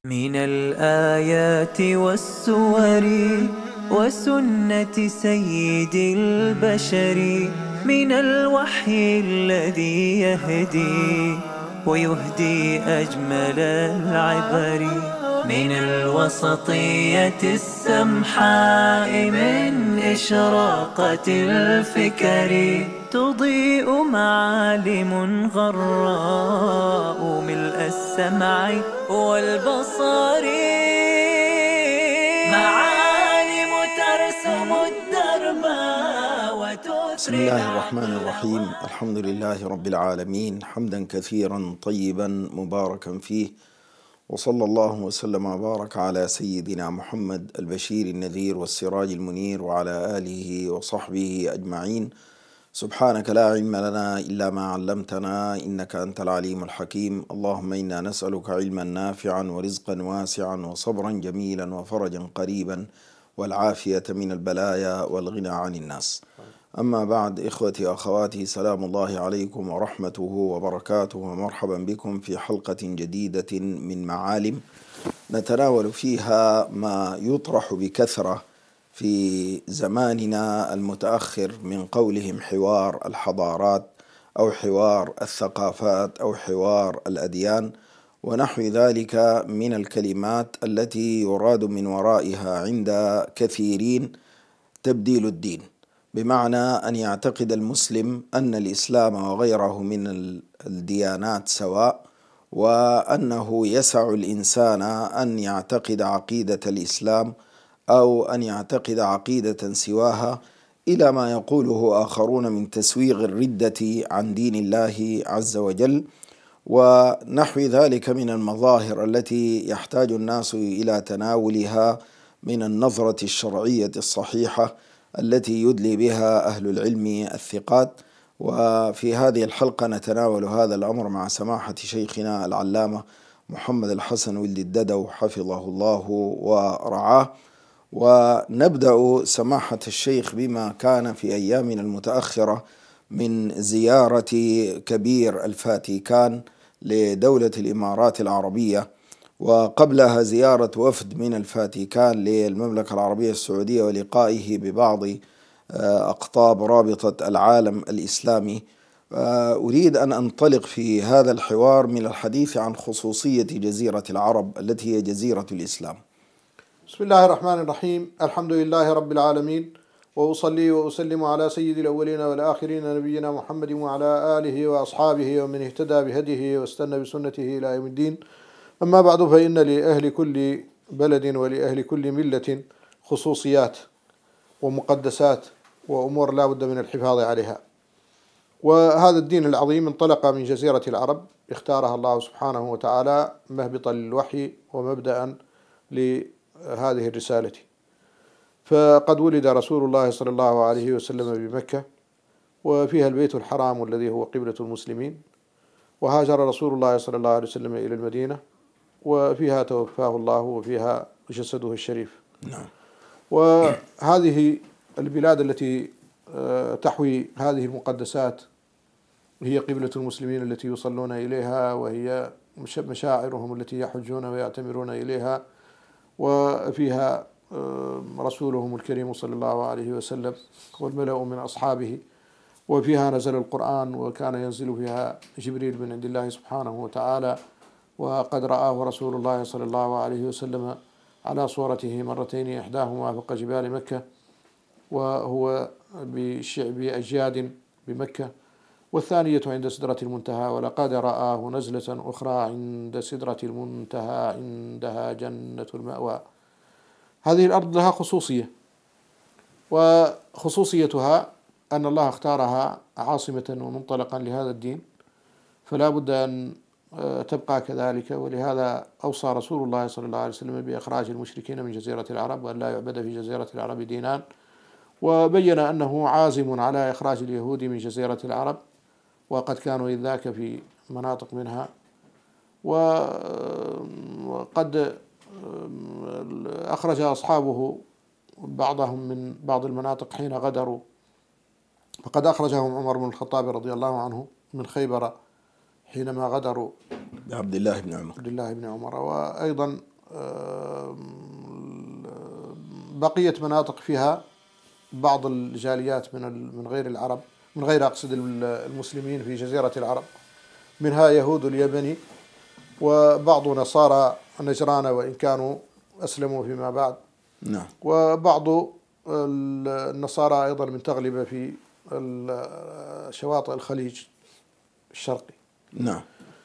من الآيات والسور وسنة سيد البشر، من الوحي الذي يهدي ويهدي أجمل العبر، من الوسطية السمحاء، من إشراقة الفكر، تضيء معالم غراء ملء السمع والبصر، معالم ترسم الدرب وتثري. بسم الله الرحمن الرحيم. الحمد لله رب العالمين، حمدا كثيرا طيبا مباركا فيه، وصلى الله وسلم وبارك على سيدنا محمد البشير النذير والسراج المنير وعلى آله وصحبه أجمعين. سبحانك لا علم لنا إلا ما علمتنا إنك أنت العليم الحكيم. اللهم إنا نسألك علما نافعا ورزقا واسعا وصبرا جميلا وفرجا قريبا والعافية من البلايا والغنى عن الناس. أما بعد، إخوتي وأخواتي، سلام الله عليكم ورحمته وبركاته، ومرحبا بكم في حلقة جديدة من معالم نتناول فيها ما يطرح بكثرة في زماننا المتأخر من قولهم حوار الحضارات أو حوار الثقافات أو حوار الأديان ونحو ذلك من الكلمات التي يراد من ورائها عند كثيرين تبديل الدين، بمعنى أن يعتقد المسلم أن الإسلام وغيره من الديانات سواء، وأنه يسع الإنسان أن يعتقد عقيدة الإسلام أو أن يعتقد عقيدة سواها، إلى ما يقوله آخرون من تسويغ الردة عن دين الله عز وجل ونحو ذلك من المظاهر التي يحتاج الناس إلى تناولها من النظرة الشرعية الصحيحة التي يدلي بها أهل العلم الثقات. وفي هذه الحلقة نتناول هذا الأمر مع سماحة شيخنا العلامة محمد الحسن ولد الددو حفظه الله ورعاه. ونبدأ سماحة الشيخ بما كان في أيامنا المتأخرة من زيارة كبير الفاتيكان لدولة الإمارات العربية، وقبلها زيارة وفد من الفاتيكان للمملكة العربية السعودية ولقائه ببعض أقطاب رابطة العالم الإسلامي. أريد أن أنطلق في هذا الحوار من الحديث عن خصوصية جزيرة العرب التي هي جزيرة الإسلام. بسم الله الرحمن الرحيم. الحمد لله رب العالمين، وأصلي وأسلم على سيد الأولين والآخرين نبينا محمد وعلى آله وأصحابه ومن اهتدى بهديه واستنى بسنته إلى يوم الدين. أما بعد، فإن لأهل كل بلد ولأهل كل ملة خصوصيات ومقدسات وأمور لا بد من الحفاظ عليها. وهذا الدين العظيم انطلق من جزيرة العرب، اختارها الله سبحانه وتعالى مهبطا للوحي ومبدأ لهذه الرسالة. فقد ولد رسول الله صلى الله عليه وسلم بمكة، وفيها البيت الحرام الذي هو قبلة المسلمين، وهاجر رسول الله صلى الله عليه وسلم إلى المدينة، وفيها توفاه الله، وفيها جسده الشريف. وهذه البلاد التي تحوي هذه المقدسات هي قبلة المسلمين التي يصلون إليها، وهي مشاعرهم التي يحجون ويعتمرون إليها، وفيها رسولهم الكريم صلى الله عليه وسلم والملأ من أصحابه، وفيها نزل القرآن، وكان ينزل فيها جبريل من عند الله سبحانه وتعالى، وقد رآه رسول الله صلى الله عليه وسلم على صورته مرتين، إحداهما فوق جبال مكة وهو بشعب أجياد بمكة، والثانية عند سدرة المنتهى، ولقد رآه نزلة أخرى عند سدرة المنتهى عندها جنة المأوى. هذه الأرض لها خصوصية، وخصوصيتها أن الله اختارها عاصمة ومنطلقا لهذا الدين، فلا بد أن تبقى كذلك. ولهذا أوصى رسول الله صلى الله عليه وسلم بإخراج المشركين من جزيرة العرب، وأن لا يعبد في جزيرة العرب دينان، وبين أنه عازم على إخراج اليهود من جزيرة العرب، وقد كانوا إذ ذاك في مناطق منها، وقد أخرج أصحابه بعضهم من بعض المناطق حين غدروا، فقد أخرجهم عمر بن الخطاب رضي الله عنه من خيبر حينما غدروا عبد الله بن عمر. وأيضا بقية مناطق فيها بعض الجاليات من غير العرب، من غير أقصد المسلمين في جزيرة العرب، منها يهود اليمن وبعض نصارى نجران وإن كانوا أسلموا فيما بعد، نعم. وبعض النصارى أيضا من تغلب في شواطئ الخليج الشرقي. نعم.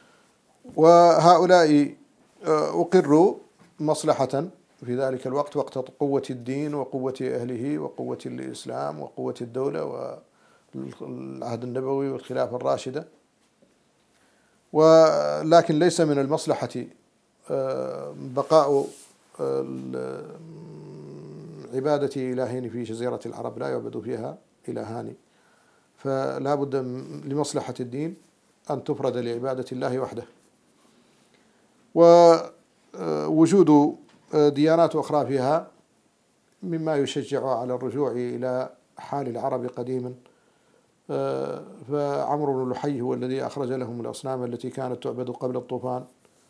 وهؤلاء أقروا مصلحة في ذلك الوقت، وقت قوة الدين وقوة أهله وقوة الإسلام وقوة الدولة والعهد النبوي والخلافة الراشدة، ولكن ليس من المصلحة بقاء عبادة إلهين في جزيرة العرب، لا يعبد فيها إلهان، فلا بد لمصلحة الدين أن تفرد لعبادة الله وحده. ووجود ديانات أخرى فيها مما يشجع على الرجوع إلى حال العرب قديما. فعمرو بن لحي هو الذي أخرج لهم الأصنام التي كانت تعبد قبل الطوفان،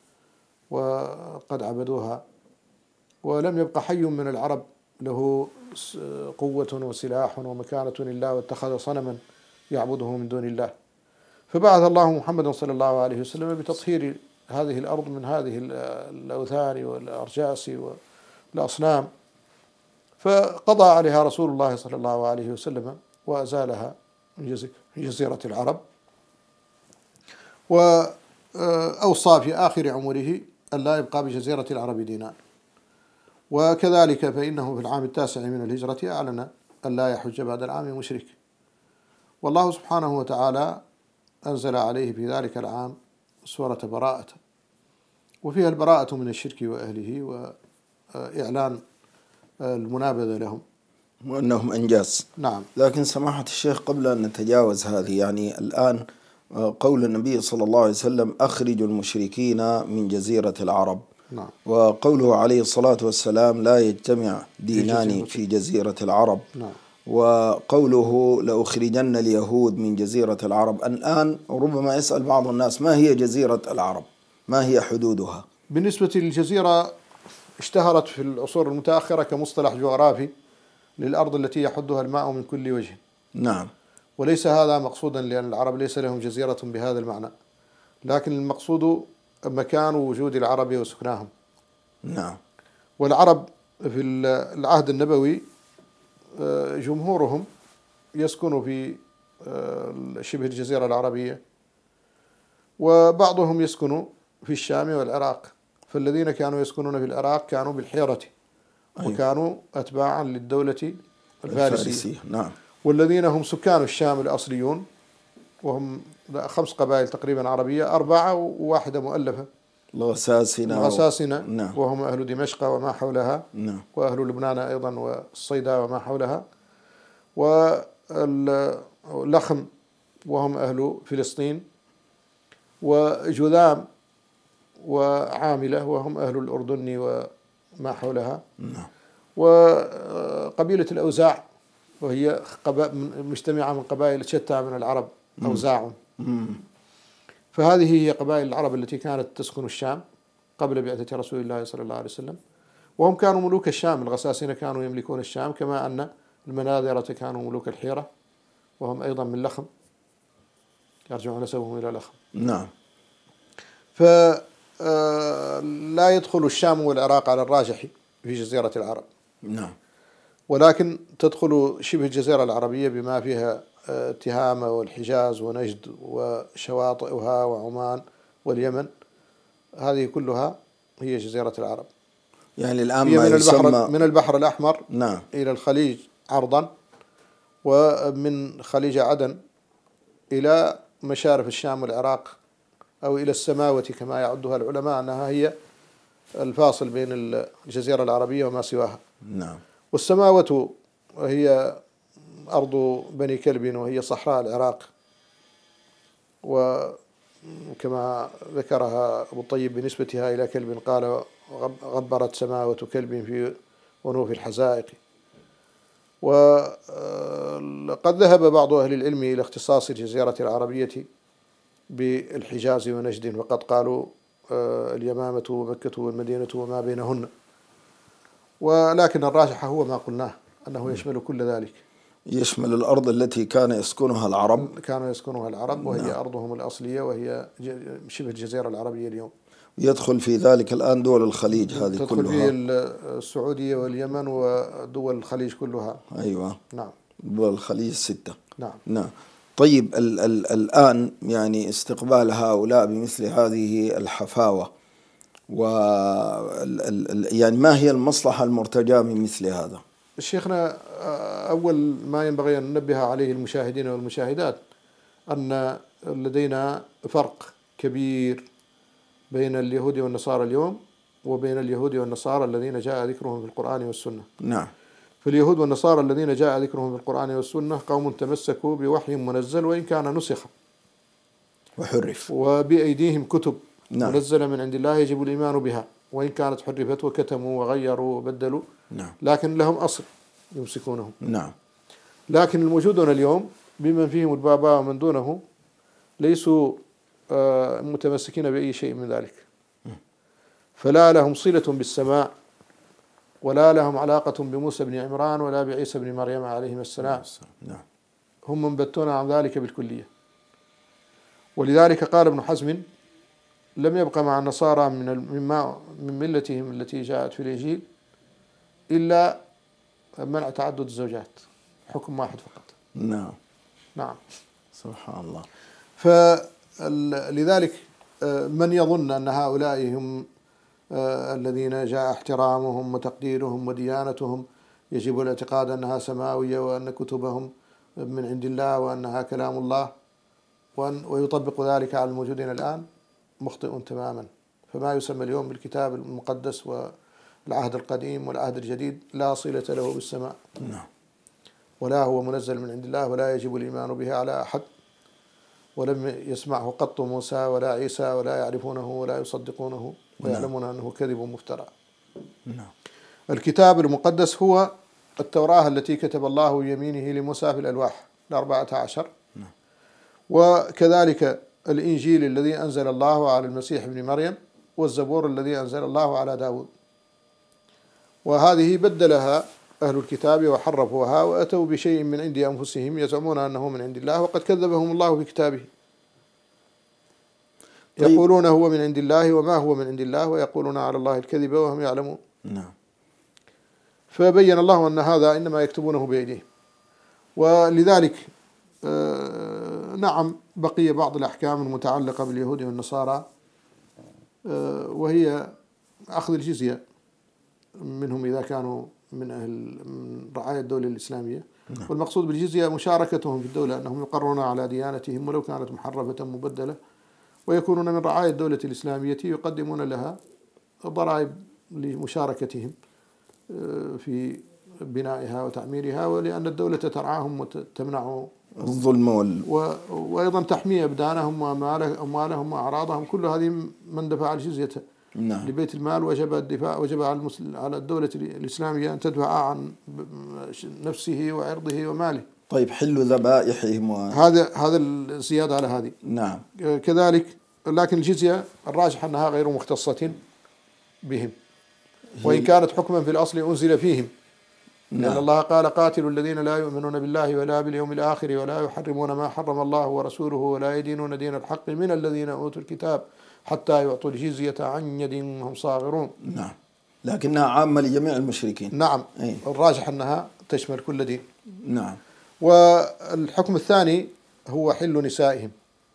وقد عبدوها، ولم يبق حي من العرب له قوة وسلاح ومكانة إلا واتخذ صنما يعبده من دون الله. فبعث الله محمدا صلى الله عليه وسلم بتطهير هذه الأرض من هذه الأوثان والأرجاس والأصنام، فقضى عليها رسول الله صلى الله عليه وسلم وأزالها من جزيرة العرب، وأوصى في آخر عمره أن لا يبقى بجزيرة العرب دينار. وكذلك فإنه في العام 9 من الهجرة أعلن أن لا يحج بعد العام مشرك، والله سبحانه وتعالى أنزل عليه في ذلك العام سورة براءة، وفيها البراءة من الشرك وأهله وإعلان المنابذة لهم وأنهم أنجاس. نعم. لكن سماحة الشيخ قبل أن نتجاوز هذه، يعني الآن قول النبي صلى الله عليه وسلم أخرجوا المشركين من جزيرة العرب، نعم. وقوله عليه الصلاة والسلام لا يجتمع دينان في جزيرة العرب، نعم. وقوله لأخرجن اليهود من جزيرة العرب. الآن ربما يسأل بعض الناس ما هي جزيرة العرب؟ ما هي حدودها؟ بالنسبة للجزيرة اشتهرت في العصور المتأخرة كمصطلح جغرافي للأرض التي يحدها الماء من كل وجه. نعم. وليس هذا مقصودا، لأن العرب ليس لهم جزيرة بهذا المعنى، لكن المقصود مكان وجود العرب وسكناهم. نعم. والعرب في العهد النبوي جمهورهم يسكن في شبه الجزيرة العربية، وبعضهم يسكن في الشام والعراق. فالذين كانوا يسكنون في العراق كانوا بالحيرة، وكانوا أتباعا للدولة الفارسية. نعم. والذين هم سكان الشام الأصليون، وهم 5 قبائل تقريبا عربية، 4 وواحدة مؤلفة، الغساسنة نعم. وهم أهل دمشق وما حولها، نعم. وأهل لبنان أيضا والصيدا وما حولها، واللخم وهم أهل فلسطين، وجذام وعاملة وهم أهل الأردن وما حولها، نعم. وقبيلة الأوزاع وهي مجتمعة من قبائل شتى من العرب، أوزاع. فهذه هي قبائل العرب التي كانت تسكن الشام قبل بعثة رسول الله صلى الله عليه وسلم، وهم كانوا ملوك الشام. الغساسنة كانوا يملكون الشام، كما أن المناذرة كانوا ملوك الحيرة، وهم أيضا من لخم، يرجع نسبهم إلى لخم. نعم. فلا يدخل الشام والعراق على الراجح في جزيرة العرب. نعم. ولكن تدخل شبه الجزيرة العربية بما فيها تهامة والحجاز ونجد وشواطئها وعمان واليمن، هذه كلها هي جزيرة العرب. يعني الآن هي ما يسمى من البحر الأحمر نعم. إلى الخليج عرضا، ومن خليج عدن إلى مشارف الشام والعراق، أو إلى السماوة كما يعدها العلماء أنها هي الفاصل بين الجزيرة العربية وما سواها. نعم. والسماوة هي أرض بني كلب، وهي صحراء العراق، وكما ذكرها أبو الطيب بنسبتها إلى كلب قال غبرت سماوة كلب في ونوف الحزائق. وقد ذهب بعض أهل العلم إلى اختصاص الجزيرة العربية بالحجاز ونجد، وقد قالوا اليمامة ومكة والمدينة وما بينهن. ولكن الراجح هو ما قلناه، أنه يشمل كل ذلك، يشمل الأرض التي كان يسكنها العرب، كانوا يسكنها العرب، وهي أرضهم الأصلية، وهي شبه الجزيرة العربية اليوم. يدخل في ذلك الآن دول الخليج هذه تدخل كلها، فيه السعودية واليمن ودول الخليج كلها. أيوة، نعم، دول الخليج 6. نعم. نعم. طيب الآن يعني استقبال هؤلاء بمثل هذه الحفاوة يعني ما هي المصلحة المرتجاة من مثل هذا؟ شيخنا، أول ما ينبغي أن ننبه عليه المشاهدين والمشاهدات أن لدينا فرق كبير بين اليهود والنصارى اليوم وبين اليهود والنصارى الذين جاء ذكرهم في القرآن والسنة. نعم. فاليهود والنصارى الذين جاء ذكرهم في القرآن والسنة قوم تمسكوا بوحي منزل وإن كان نسخ وحرف، وبأيديهم كتب نعم. منزلة من عند الله يجب الإيمان بها، وإن كانت حرفت وكتموا وغيروا وبدلوا، نعم. لكن لهم أصل يمسكونه. نعم. لكن الموجودون اليوم بمن فيهم البابا ومن دونه ليسوا متمسكين بأي شيء من ذلك، فلا لهم صلة بالسماء، ولا لهم علاقة بموسى بن عمران ولا بعيسى بن مريم عليهما السلام. نعم. هم منبتون عن ذلك بالكلية. ولذلك قال ابن حزم: لم يبقى مع النصارى من ملتهم التي جاءت في الإنجيل إلا منع تعدد الزوجات، حكم واحد فقط. نعم. نعم، سبحان الله. فلذلك من يظن أن هؤلاء هم الذين جاء احترامهم وتقديرهم وديانتهم يجب الاعتقاد أنها سماوية، وأن كتبهم من عند الله، وأنها كلام الله، ويطبق ذلك على الموجودين الآن، مخطئ تماما. فما يسمى اليوم بالكتاب المقدس والعهد القديم والعهد الجديد لا صلة له بالسماء، ولا هو منزل من عند الله، ولا يجب الإيمان به على أحد، ولم يسمعه قط موسى ولا عيسى، ولا يعرفونه ولا يصدقونه، ويعلمون أنه كذب مفترى. الكتاب المقدس هو التوراة التي كتب الله بيمينه لموسى في الألواح 14، وكذلك الإنجيل الذي أنزل الله على المسيح ابن مريم، والزبور الذي أنزل الله على داود. وهذه بدلها أهل الكتاب وحرفوها وأتوا بشيء من عند أنفسهم يزعمون أنه من عند الله، وقد كذبهم الله في كتابه. يقولون هو من عند الله وما هو من عند الله، ويقولون على الله الكذب وهم يعلمون. فبين الله أن هذا إنما يكتبونه بأيديهم. ولذلك نعم، بقي بعض الأحكام المتعلقة باليهود والنصارى، وهي أخذ الجزية منهم إذا كانوا من رعاية الدولة الإسلامية. والمقصود بالجزية مشاركتهم في الدولة، أنهم يقرون على ديانتهم ولو كانت محرفة مبدلة، ويكونون من رعاية الدولة الإسلامية، يقدمون لها ضرائب لمشاركتهم في بنائها وتعميرها، ولأن الدولة ترعاهم وتمنع الظلم وأيضا تحمي أبدانهم وأموالهم وأعراضهم. كل هذه من دفع الجزية لبيت المال وجب الدفاع، وجب على الدولة الإسلامية أن تدفع عن نفسه وعرضه وماله. طيب، حل ذبائحهم هذا الزيادة على هذه. نعم. كذلك، لكن الجزية الراجح أنها غير مختصة بهم، وإن كانت حكما في الأصل أنزل فيهم. لأن الله قال: قاتلوا الذين لا يؤمنون بالله ولا باليوم الآخر ولا يحرمون ما حرم الله ورسوله ولا يدينون دين الحق من الذين أوتوا الكتاب حتى يعطوا الجزية عن يد وهم صاغرون. نعم، لكنها عامة لجميع المشركين. نعم. الراجح أنها تشمل كل دين. نعم. والحكم الثاني هو حل نسائهم،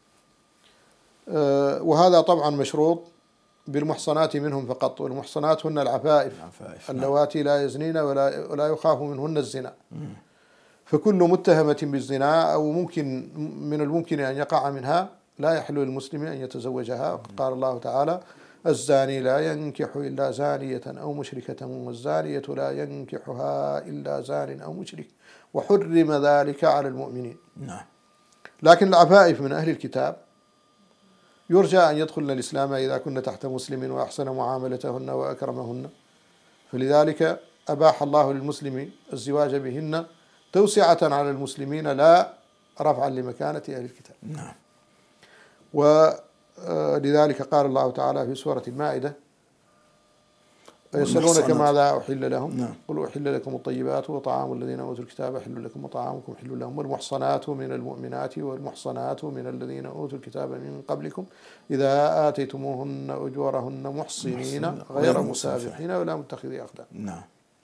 وهذا طبعا مشروط بالمحصنات منهم فقط، والمحصنات هن العفائف اللواتي لا يزنين ولا يخاف منهن الزنا. فكل متهمة بالزنا أو من الممكن أن يقع منها لا يحل للمسلم أن يتزوجها. قال الله تعالى: الزاني لا ينكح إلا زانية أو مشركة، والزانية لا ينكحها إلا زان أو مشرك، وحرم ذلك على المؤمنين. لكن العفائف من أهل الكتاب يرجى أن يدخلن الإسلام إذا كن تحت مسلم وأحسن معاملتهن وأكرمهن، فلذلك أباح الله للمسلم الزواج بهن توسعة على المسلمين لا رفعا لمكانة أهل الكتاب. لذلك قال الله تعالى في سورة المائدة: يسألونك والمحصنات. ماذا أحل لهم نعم. قل أحل لكم الطيبات وطعام الذين أوتوا الكتاب حل لكم وطعامكم حل لهم والمحصنات من المؤمنات والمحصنات من الذين أوتوا الكتاب من قبلكم إذا آتيتموهن أجورهن محصنين غير مسافحين ولا متخذي أخدان. نعم.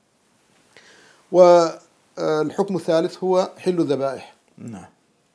والحكم الثالث هو حل الذبائح، نعم.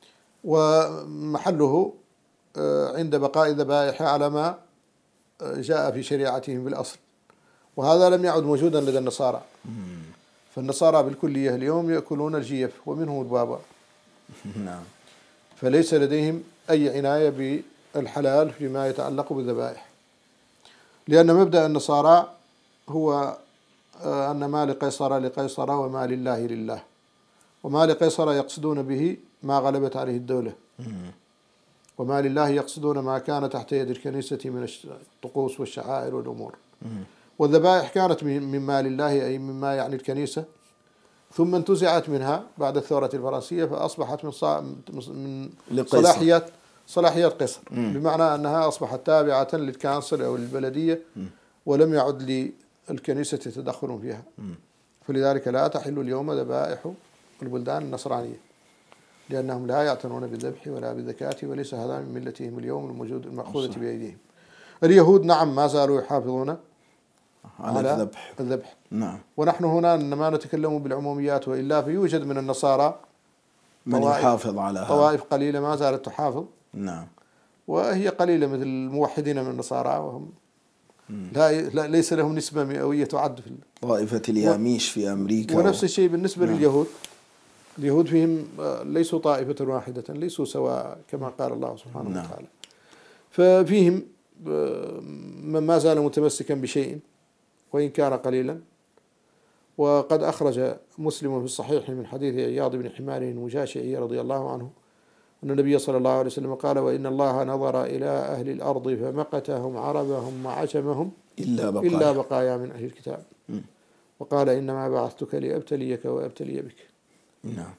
ومحله عند بقاء ذبائح على ما جاء في شريعتهم بالأصل، وهذا لم يعد موجودا لدى النصارى. فالنصارى بالكلية اليوم يأكلون الجيف ومنهم البابا، نعم. فليس لديهم أي عناية بالحلال فيما يتعلق بالذبائح، لأن مبدأ النصارى هو أن ما لقيصر لقيصر وما لله لله، وما لقيصر يقصدون به ما غلبت عليه الدولة، وما لله يقصدون ما كان تحت يد الكنيسة من الطقوس والشعائر والأمور. والذبائح كانت من مال الله، أي مما يعني الكنيسة، ثم انتزعت منها بعد الثورة الفرنسية فأصبحت من صلاحيات قيصر، بمعنى أنها أصبحت تابعة للكانسل أو للبلدية، ولم يعد للكنيسة تدخل فيها. فلذلك لا تحل اليوم ذبائح البلدان النصرانية، لأنهم لا يعتنون بالذبح ولا بالزكاة، وليس هذا من ملتهم اليوم المأخوذة بأيديهم. اليهود نعم ما زالوا يحافظون على الذبح. نعم. ونحن هنا إنما نتكلم بالعموميات، وإلا فيوجد من النصارى من يحافظ على طوائف قليلة ما زالت تحافظ. نعم. وهي قليلة مثل الموحدين من النصارى، وهم ليس لهم نسبة مئوية تعد في طائفة الياميش في أمريكا. ونفس الشيء بالنسبة لليهود. اليهود فيهم ليسوا طائفة واحدة، ليسوا سواء كما قال الله سبحانه وتعالى. ففيهم من ما زال متمسكا بشيء وإن كان قليلا. وقد أخرج مسلم في الصحيح من حديث عياض بن حمار المجاشعي رضي الله عنه أن النبي صلى الله عليه وسلم قال: وإن الله نظر إلى أهل الأرض فمقتهم عربهم وعجمهم إلا بقايا من أهل الكتاب، وقال: إنما بعثتك لأبتليك وأبتلي بك. نعم.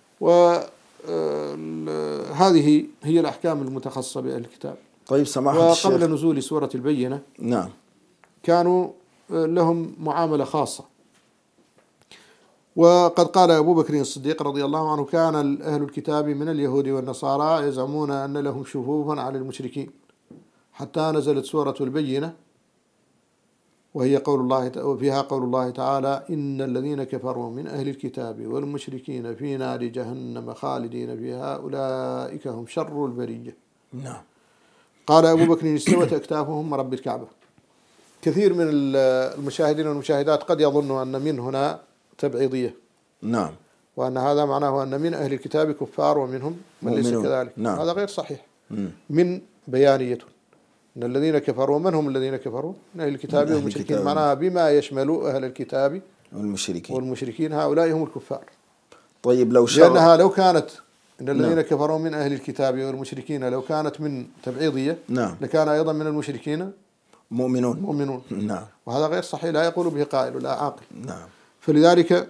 وهذه هي الأحكام المتخصصة بأهل الكتاب. طيب سماحة الشيخ، وقبل نزول سورة البينة نعم كانوا لهم معاملة خاصة. وقد قال أبو بكر الصديق رضي الله عنه: كان أهل الكتاب من اليهود والنصارى يزعمون أن لهم شفوفا على المشركين، حتى نزلت سورة البينة، وهي فيها قول الله تعالى: إن الذين كفروا من أهل الكتاب والمشركين في نار جهنم خالدين فيها أولئك هم شر البرية. نعم. قال أبو بكر: استوت أكتافهم رب الكعبة. كثير من المشاهدين والمشاهدات قد يظن أن من هنا تبعيضية، نعم، وأن هذا معناه أن من أهل الكتاب كفار ومنهم من ليس كذلك. نعم. هذا غير صحيح. من بيانية إن الذين كفروا، من هم الذين كفروا؟ من أهل الكتاب والمشركين، معناها بما يشمل أهل الكتاب والمشركين هؤلاء هم الكفار. طيب لأنها لو كانت إن الذين كفروا من أهل الكتاب والمشركين لو كانت من تبعيضية، نعم، لكان أيضا من المشركين مؤمنون. نعم. وهذا غير صحيح، لا يقول به قائل ولا عاقل. نعم. فلذلك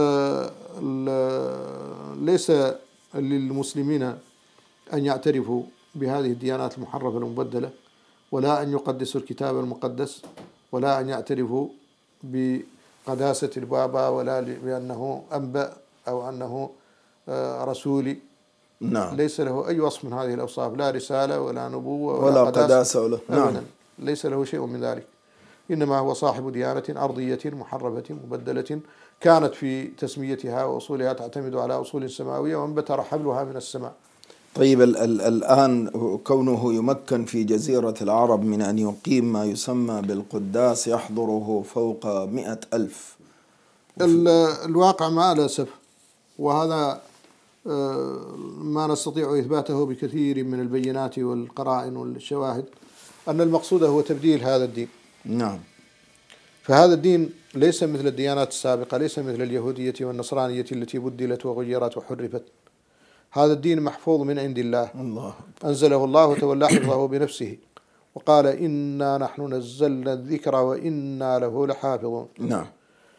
ليس للمسلمين أن يعترفوا بهذه الديانات المحرفة المبدلة، ولا أن يقدسوا الكتاب المقدس، ولا أن يعترفوا بقداسة البابا، ولا بأنه أنبأ أو أنه رسولي. نعم. ليس له أي وصف من هذه الأوصاف، لا رسالة ولا نبوة ولا قداسة ولا نعم، ليس له شيء من ذلك. إنما هو صاحب ديانة أرضية محرفة مبدلة، كانت في تسميتها وأصولها تعتمد على أصول سماوية، وانبتر حبلها من السماء. طيب الآن كونه يمكن في جزيرة العرب من أن يقيم ما يسمى بالقداس يحضره فوق 100,000. الواقع مع الأسف، وهذا ما نستطيع إثباته بكثير من البينات والقرائن والشواهد، أن المقصود هو تبديل هذا الدين. نعم. فهذا الدين ليس مثل الديانات السابقة، ليس مثل اليهودية والنصرانية التي بدلت وغيرت وحرفت. هذا الدين محفوظ من عند الله، أنزله الله وتولى حفظه بنفسه، وقال: إنا نحن نزلنا الذكر وإنا له لحافظون. نعم.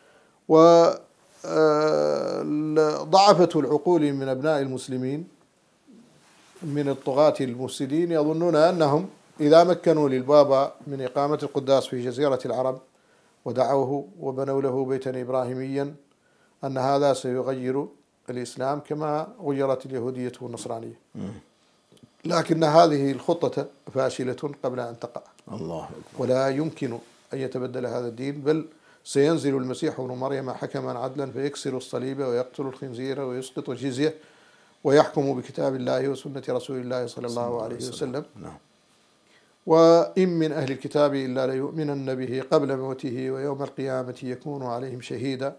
وضعفت العقول من أبناء المسلمين من الطغاة المفسدين، يظنون أنهم إذا مكنوا للبابا من إقامة القداس في جزيرة العرب ودعوه وبنوا له بيتا إبراهيميا أن هذا سيغير الإسلام كما غيرت اليهودية والنصرانية. لكن هذه الخطة فاشلة قبل أن تقع. الله أكبر. ولا يمكن أن يتبدل هذا الدين، بل سينزل المسيح ابن مريم حكما عدلا فيكسر الصليب ويقتل الخنزير ويسقط الجزية ويحكم بكتاب الله وسنة رسول الله صلى الله عليه وسلم. نعم. وإن من أهل الكتاب إلا ليؤمنن به قبل موته ويوم القيامة يكون عليهم شهيدا.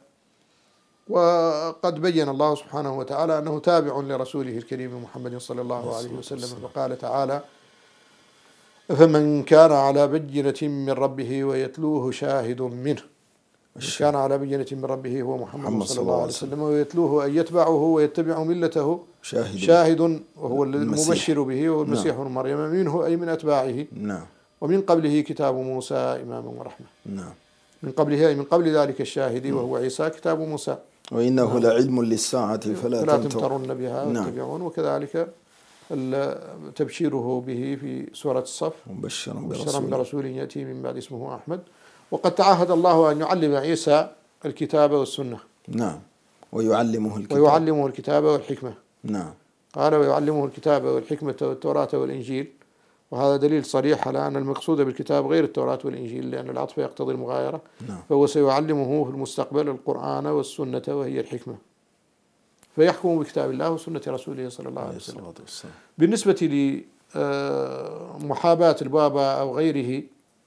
وقد بين الله سبحانه وتعالى أنه تابع لرسوله الكريم محمد صلى الله عليه وسلم، فقال تعالى: فمن كان على بينة من ربه ويتلوه شاهد منه. من كان على بينة من ربه هو محمد صلى الله عليه وسلم ويتلوه أن يتبعه ويتبع ملته شاهد وهو المبشر به وهو المسيح ابن مريم منه أي من أتباعه. نعم. ومن قبله كتاب موسى إماما ورحمة. نعم. من قبله أي من قبل ذلك الشاهد وهو عيسى كتاب موسى. وإنه لعلم للساعة فلا تمترن بها واتبعون. وكذلك تبشيره به في سورة الصف: مبشرا برسول يأتي من بعد اسمه أحمد. وقد تعهد الله أن يعلم عيسى الكتاب والسنة. نعم. ويعلمه الكتاب والحكمة. نعم. قال: ويعلمه الكتاب والحكمة والتوراة والإنجيل. وهذا دليل صريح على أن المقصود بالكتاب غير التوراة والإنجيل، لأن العطف يقتضي المغايرة. نعم. فهو سيعلمه في المستقبل القرآن والسنة وهي الحكمة، فيحكم بكتاب الله وسنة رسوله صلى الله عليه وسلم. بالنسبة لمحاباة البابا أو غيره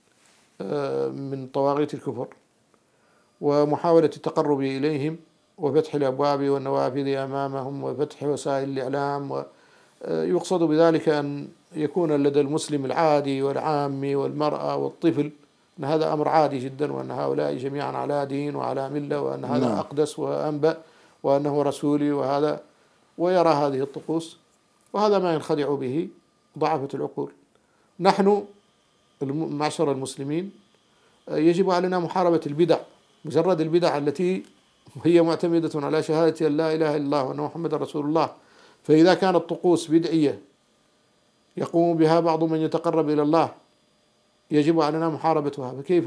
من طواغيت الكفر ومحاولة التقرب إليهم وفتح الأبواب والنوافذ أمامهم وفتح وسائل الإعلام، يقصد بذلك أن يكون لدى المسلم العادي والعامي والمرأة والطفل أن هذا أمر عادي جدا، وأن هؤلاء جميعا على دين وعلى ملة، وأن هذا أقدس وأنبأ وأنه رسولي وهذا، ويرى هذه الطقوس، وهذا ما ينخدع به ضعفة العقول. نحن معشر المسلمين يجب علينا محاربة البدع، مجرد البدع التي هي معتمدة على شهادة أن لا إله إلا الله وأن محمد رسول الله. فإذا كانت طقوس بدعية يقوم بها بعض من يتقرب إلى الله يجب علينا محاربتها. فكيف؟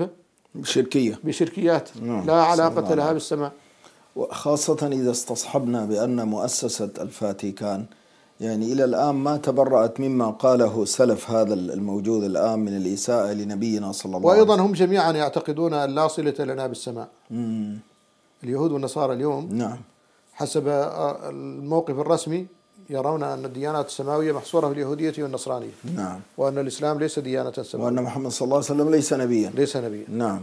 بشركيات لا علاقة لها بالسماء. وخاصة إذا استصحبنا بأن مؤسسة الفاتيكان يعني إلى الآن ما تبرأت مما قاله سلف هذا الموجود الآن من الإساءة لنبينا صلى الله عليه وسلم. وأيضا هم جميعا يعتقدون أن لا صلة لنا بالسماء. اليهود والنصارى اليوم نعم حسب الموقف الرسمي يرون أن الديانات السماوية محصورة في اليهودية والنصرانية. نعم. وأن الإسلام ليس ديانة سماوية. وأن محمد صلى الله عليه وسلم ليس نبيا. نعم.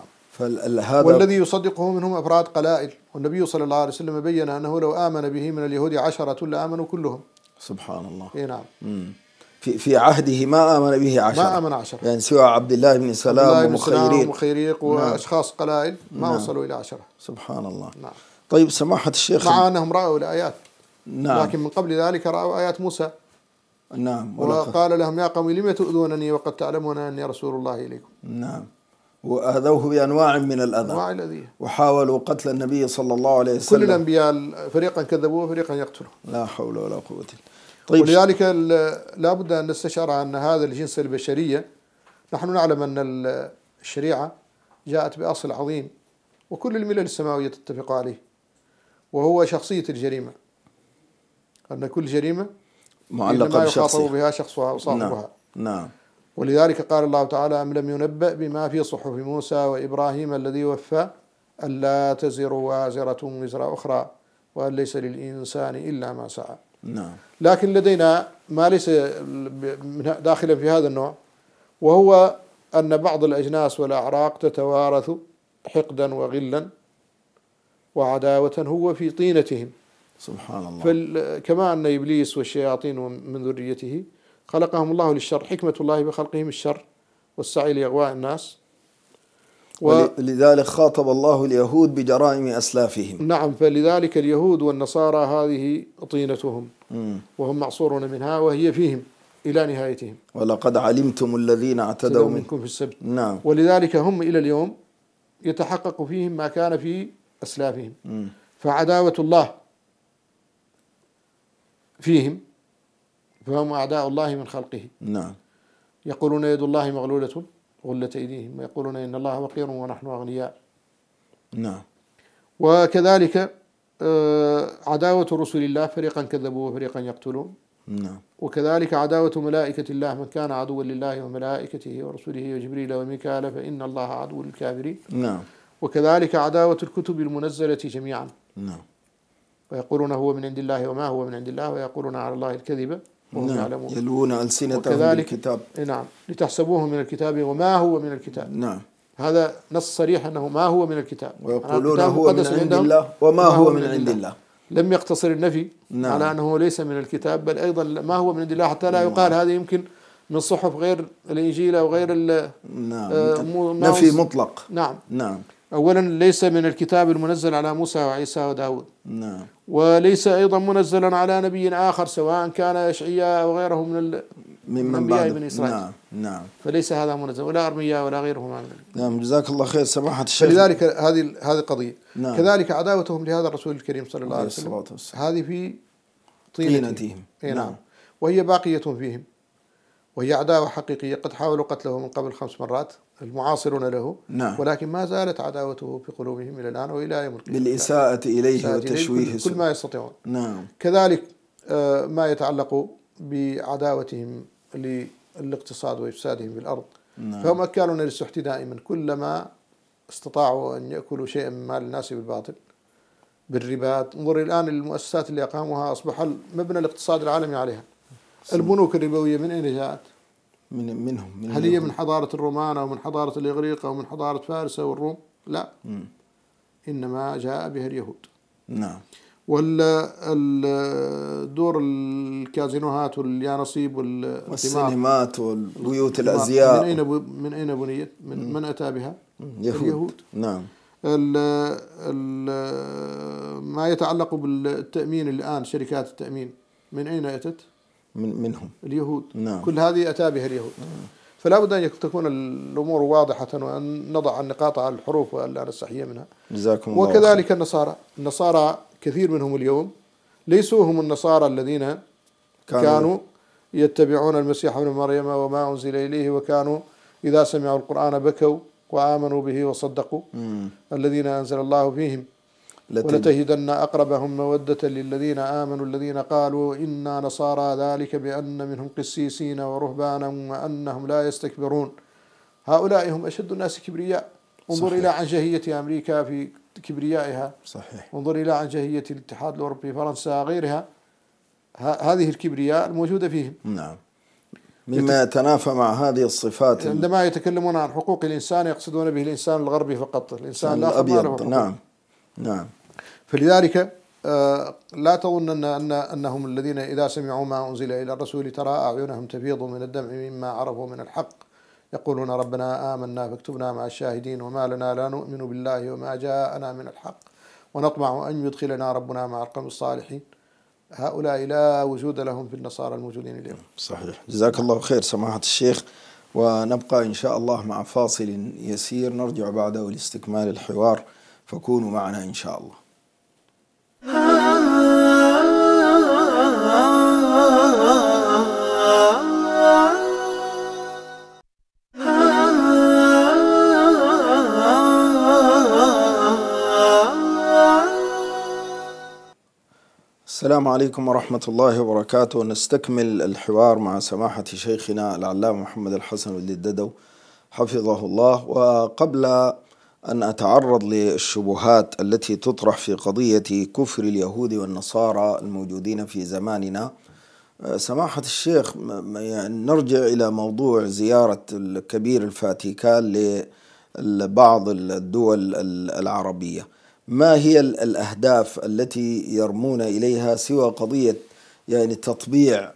والذي يصدقه منهم أفراد قلائل، والنبي صلى الله عليه وسلم بين أنه لو آمن به من اليهود 10 لآمنوا كلهم. سبحان الله. نعم. في عهده ما آمن به 10. ما آمن 10 يعني سوى عبد الله بن سلام ومخيريق وأشخاص قلائل ما وصلوا إلى 10. سبحان الله. نعم. طيب سماحة الشيخ، مع أنهم رأوا الآيات. نعم. لكن من قبل ذلك رأوا آيات موسى. نعم. وقال لهم: يا قوم لم تؤذونني وقد تعلمون أني رسول الله إليكم. نعم. وأذوه بأنواع من الأذى. وحاولوا قتل النبي صلى الله عليه وسلم. كل الأنبياء فريقا كذبوا وفريقا يقتلوا. لا حول ولا قوة إلا بالله. طيب. ولذلك لا بد أن نستشعر أن هذا الجنس البشرية، نحن نعلم أن الشريعة جاءت بأصل عظيم وكل الملل السماوية تتفق عليه، وهو شخصية الجريمة، أن كل جريمة معلقة بشخصية يخاطب بها شخصها وصاحبها. نعم. ولذلك قال الله تعالى: أم لم ينبأ بما في صحف موسى وإبراهيم الذي وفى ألا تزر وازرة وزر أخرى وأن ليس للإنسان إلا ما سعى. نعم. لكن لدينا ما ليس داخلا في هذا النوع، وهو أن بعض الأجناس والأعراق تتوارث حقدا وغلا وعداوة هو في طينتهم. سبحان الله. كما أن إبليس والشياطين من ذريته خلقهم الله للشر، حكمة الله بخلقهم الشر والسعي لإغواء الناس. ولذلك خاطب الله اليهود بجرائم أسلافهم. نعم. فلذلك اليهود والنصارى هذه طينتهم وهم معصورون منها وهي فيهم إلى نهايتهم. ولقد علمتم الذين اعتدوا منكم في السبت. نعم. ولذلك هم إلى اليوم يتحقق فيهم ما كان في أسلافهم. فعداوة الله فيهم، فهم أعداء الله من خلقه. نعم. يقولون يد الله مغلولة غلت أيديهم، ويقولون إن الله فقير ونحن أغنياء. نعم. وكذلك عداوة رسل الله، فريقا كذبوا وفريقا يقتلون. نعم. وكذلك عداوة ملائكة الله، من كان عدوا لله وملائكته ورسله وجبريل وميكال فإن الله عدو للكافرين. نعم. وكذلك عداوة الكتب المنزلة جميعا، نعم. ويقولون هو من عند الله وما هو من عند الله، ويقولون على الله الكذب وهم نعم. يعلمون. يلوون ألسنتهم وكذلك بالكتاب. نعم، لتحسبوه من الكتاب وما هو من الكتاب. نعم. هذا نص صريح أنه ما هو من الكتاب. ويقولون هو من عند الله وما هو من عند الله. لم يقتصر النفي نعم. على أنه ليس من الكتاب، بل أيضا ما هو من عند الله، حتى لا يقال هذا يمكن من صحف غير الإنجيل أو غير نعم. نفي مطلق. نعم. نعم. أولا ليس من الكتاب المنزل على موسى وعيسى وداود. نعم. وليس أيضا منزلا على نبي آخر سواء كان أشعياء أو غيره من أنبياء بني إسرائيل. نعم. نعم. فليس هذا منزل، ولا أرمياء ولا غيرهم. نعم. جزاك الله خير سماحة الشيخ. فلذلك هذه قضية. نعم. كذلك عداوتهم لهذا الرسول الكريم صلى الله عليه وسلم، هذه في طينتهم. نعم. وهي باقية فيهم، وهي عداوة حقيقية. قد حاولوا قتله من قبل 5 مرات المعاصرون له. نعم. ولكن ما زالت عداوته في قلوبهم إلى الآن وإلى يوم القيامة، بالإساءة إليه وتشويه كل ما يستطيعون. نعم. كذلك ما يتعلق بعداوتهم للاقتصاد وإفسادهم في الأرض. نعم. فهم أكالون للسحت دائما، كلما استطاعوا أن يأكلوا شيئا من مال الناس بالباطل بالربات. انظر الآن المؤسسات اللي أقاموها أصبح مبنى الاقتصاد العالمي عليها. البنوك الربوية من أين جاءت؟ منهم. هل هي من حضارة الرومان أو من حضارة الإغريق أو من حضارة فارس والروم؟ لا. إنما جاء بها اليهود. نعم. والدور الكازينوهات واليانصيب والسينمات والبيوت الأزياء من أين بنيت؟ من أتى بها؟ اليهود. نعم. ما يتعلق بالتأمين الآن، شركات التأمين من أين أتت؟ منهم اليهود. نعم. كل هذه أتى بها اليهود. فلا بد أن تكون الأمور واضحة، وأن نضع النقاط على الحروف وألا نستحي منها. جزاكم الله. وكذلك النصارى كثير منهم اليوم ليسوا هم النصارى الذين كانوا يتبعون المسيح ابن مريم وما أنزل إليه، وكانوا إذا سمعوا القرآن بكوا وآمنوا به وصدقوا. الذين أنزل الله فيهم ولتجدن أقربهم مودة للذين آمنوا الذين قالوا إنا نصارى، ذلك بأن منهم قسيسين ورهبانا وأنهم لا يستكبرون. هؤلاء هم أشد الناس كبرياء. انظر إلى عنجهية أمريكا في كبريائها. صحيح. انظر إلى عنجهية الاتحاد الأوروبي، فرنسا، غيرها. هذه الكبرياء الموجودة فيهم. نعم. مما يتنافى مع هذه الصفات. عندما يتكلمون عن حقوق الإنسان يقصدون به الإنسان الغربي فقط، الإنسان الأبيض. نعم. نعم. فلذلك لا تظن أنهم الذين إذا سمعوا ما أنزل إلى الرسول ترى أعينهم تفيض من الدمع مما عرفوا من الحق، يقولون ربنا آمنا فاكتبنا مع الشاهدين وما لنا لا نؤمن بالله وما جاءنا من الحق ونطمع أن يدخلنا ربنا مع القوم الصالحين. هؤلاء لا وجود لهم في النصارى الموجودين اليوم. صحيح. جزاك الله خير سماحة الشيخ. ونبقى إن شاء الله مع فاصل يسير نرجع بعده لاستكمال الحوار، فكونوا معنا إن شاء الله. السلام عليكم ورحمة الله وبركاته. نستكمل الحوار مع سماحة شيخنا العلامة محمد الحسن الددو حفظه الله. وقبل أن أتعرض للشبهات التي تطرح في قضية كفر اليهود والنصارى الموجودين في زماننا، سماحة الشيخ يعني نرجع إلى موضوع زيارة الكبير الفاتيكان لبعض الدول العربية. ما هي الأهداف التي يرمون إليها سوى قضية يعني تطبيع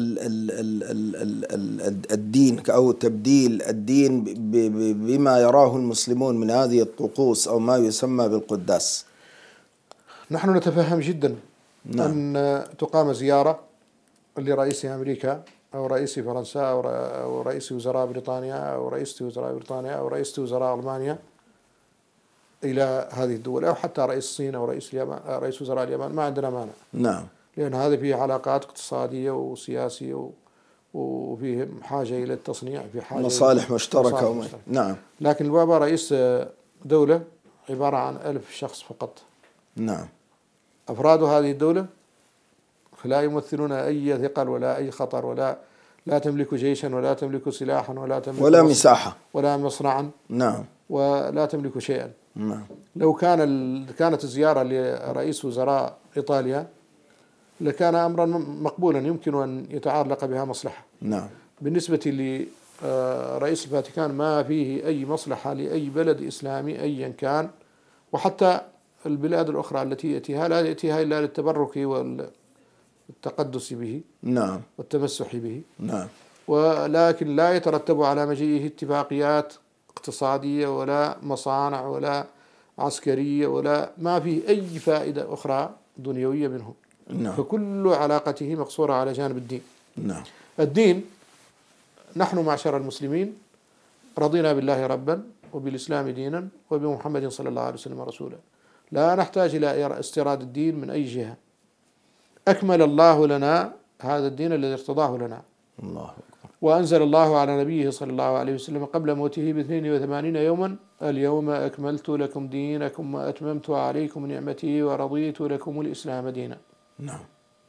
الدين أو تبديل الدين بما يراه المسلمون من هذه الطقوس أو ما يسمى بالقداس؟ نحن نتفهم جدا نعم. أن تقام زيارة لرئيس أمريكا أو رئيس فرنسا أو رئيس وزراء بريطانيا أو رئيس وزراء بريطانيا أو رئيس وزراء ألمانيا إلى هذه الدول، أو حتى رئيس الصين أو رئيس اليابان، رئيس وزراء اليابان، ما عندنا مانع. نعم. لأن هذا فيه علاقات اقتصادية وسياسية وفيهم حاجة إلى التصنيع، في حاجة مصالح مشتركة. نعم. لكن البابا رئيس دولة عبارة عن 1000 شخص فقط. نعم. أفراد هذه الدولة لا يمثلون أي ثقل ولا أي خطر، لا تملك جيشا ولا تملك سلاحا ولا تملك ولا مساحة ولا مصنعا. نعم. ولا تملك شيئا. نعم. لو كانت الزيارة لرئيس وزراء إيطاليا لكان أمرا مقبولا يمكن أن يتعلق بها مصلحة. نعم. بالنسبة لرئيس الفاتيكان ما فيه أي مصلحة لأي بلد إسلامي أيا كان، وحتى البلاد الأخرى التي يأتيها لا يأتيها إلا للتبرك والتقدس به. نعم. والتمسح به. نعم. ولكن لا يترتب على مجيئه اتفاقيات اقتصادية ولا مصانع ولا عسكرية ولا ما فيه أي فائدة أخرى دنيوية منه. نعم. فكل علاقته مقصورة على جانب الدين. نعم. الدين، نحن معشر المسلمين رضينا بالله ربا وبالإسلام دينا وبمحمد صلى الله عليه وسلم رسولا، لا نحتاج إلى استيراد الدين من أي جهة. أكمل الله لنا هذا الدين الذي ارتضاه لنا. الله أكبر. وأنزل الله على نبيه صلى الله عليه وسلم قبل موته ب82 يوما: اليوم أكملت لكم دينكم وأتممت عليكم نعمتي ورضيت لكم الإسلام دينا. نعم.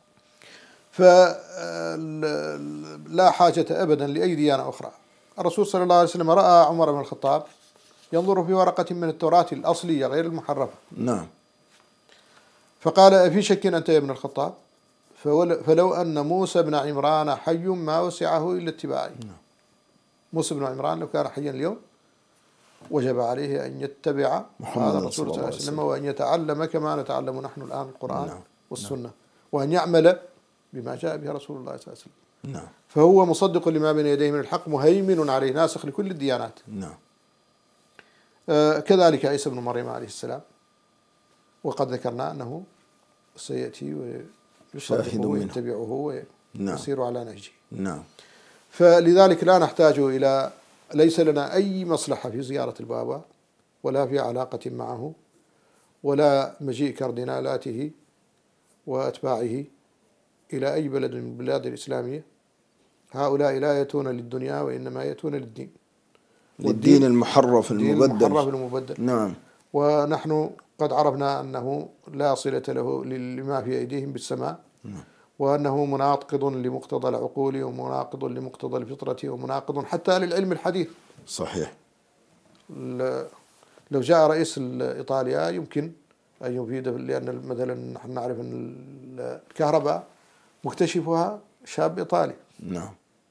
فلا حاجة أبدا لأي ديانة أخرى. الرسول صلى الله عليه وسلم رأى عمر بن الخطاب ينظر في ورقة من التوراة الأصلية غير المحرفة. نعم. فقال: أفي شك أنت يا ابن الخطاب؟ فلو أن موسى بن عمران حي ما وسعه إلا اتباعي. موسى بن عمران لو كان حيا اليوم وجب عليه أن يتبع هذا الرسول صلى الله عليه وسلم، وأن يتعلم كما نتعلم نحن الآن القرآن والسنة، وأن يعمل بما جاء به رسول الله صلى الله عليه وسلم. نعم. فهو مصدق لما بين يديه من الحق، مهيمن عليه، ناسخ لكل الديانات. نعم. كذلك عيسى بن مريم عليه السلام، وقد ذكرنا أنه سيأتي ويصدقه ويتبعه ويسير على نهجه. نعم. فلذلك لا نحتاج إلى، ليس لنا أي مصلحة في زيارة البابا ولا في علاقة معه ولا مجيء كاردينالاته وأتباعه إلى أي بلد من البلاد الإسلامية. هؤلاء لا يأتون للدنيا وإنما يأتون للدين، والدين المحرف المبدل. نعم. ونحن قد عرفنا أنه لا صلة له لما في أيديهم بالسماء. نعم. وأنه مناقض لمقتضى العقول ومناقض لمقتضى الفطرة ومناقض حتى للعلم الحديث. صحيح. لو جاء رئيس إيطاليا يمكن أن يفيد، لأن مثلا نحن نعرف أن الكهرباء مكتشفها شاب إيطالي. نعم.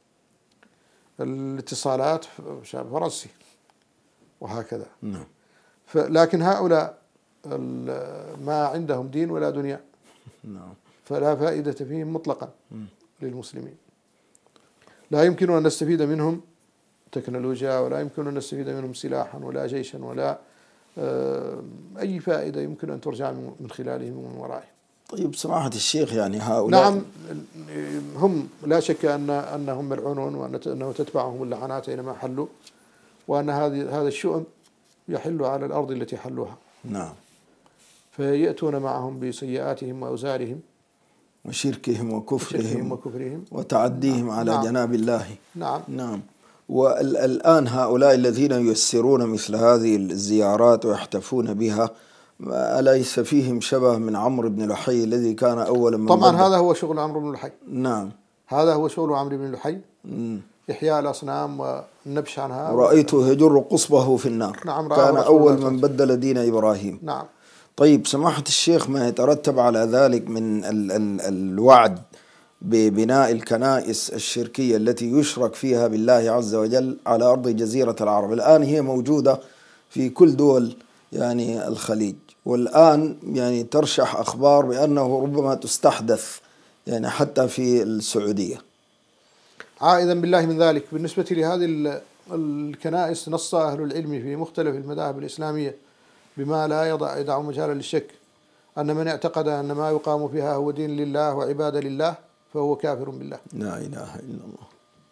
الاتصالات شاب فرنسي وهكذا. نعم. لكن هؤلاء ما عندهم دين ولا دنيا. نعم. فلا فائدة فيهم مطلقا للمسلمين. لا يمكن أن نستفيد منهم تكنولوجيا، ولا يمكن أن نستفيد منهم سلاحا ولا جيشا ولا أي فائدة يمكن أن ترجع من خلالهم ومن ورائهم. طيب سماحة الشيخ، يعني هؤلاء نعم هم لا شك أنهم ملعونون، وأنه تتبعهم اللعنات أينما حلوا، وأن هذا الشؤم يحل على الأرض التي حلوها. نعم. فيأتون معهم بسيئاتهم وأوزارهم وشركهم وكفرهم وتعديهم على جناب الله. نعم. نعم. والآن هؤلاء الذين ييسرون مثل هذه الزيارات ويحتفون بها، أليس فيهم شبه من عمرو بن لحي الذي كان أولا من طبعا هذا هو شغل عمرو بن لحي. نعم. هذا هو شغل عمرو بن لحي، إحياء الأصنام والنبش عنها. رأيته يجر قصبه في النار. نعم. كان أول من بدل دين إبراهيم. نعم. طيب سماحة الشيخ، ما يترتب على ذلك من الوعد ببناء الكنائس الشركية التي يشرك فيها بالله عز وجل على أرض جزيرة العرب، الآن هي موجودة في كل دول يعني الخليج، والآن يعني ترشح أخبار بأنه ربما تستحدث يعني حتى في السعودية. عائدا بالله من ذلك، بالنسبة لهذه الكنائس نص أهل العلم في مختلف المذاهب الإسلامية بما لا يدع مجالا للشك أن من اعتقد أن ما يقام فيها هو دين لله وعبادة لله فهو كافر بالله. لا إله إلا الله.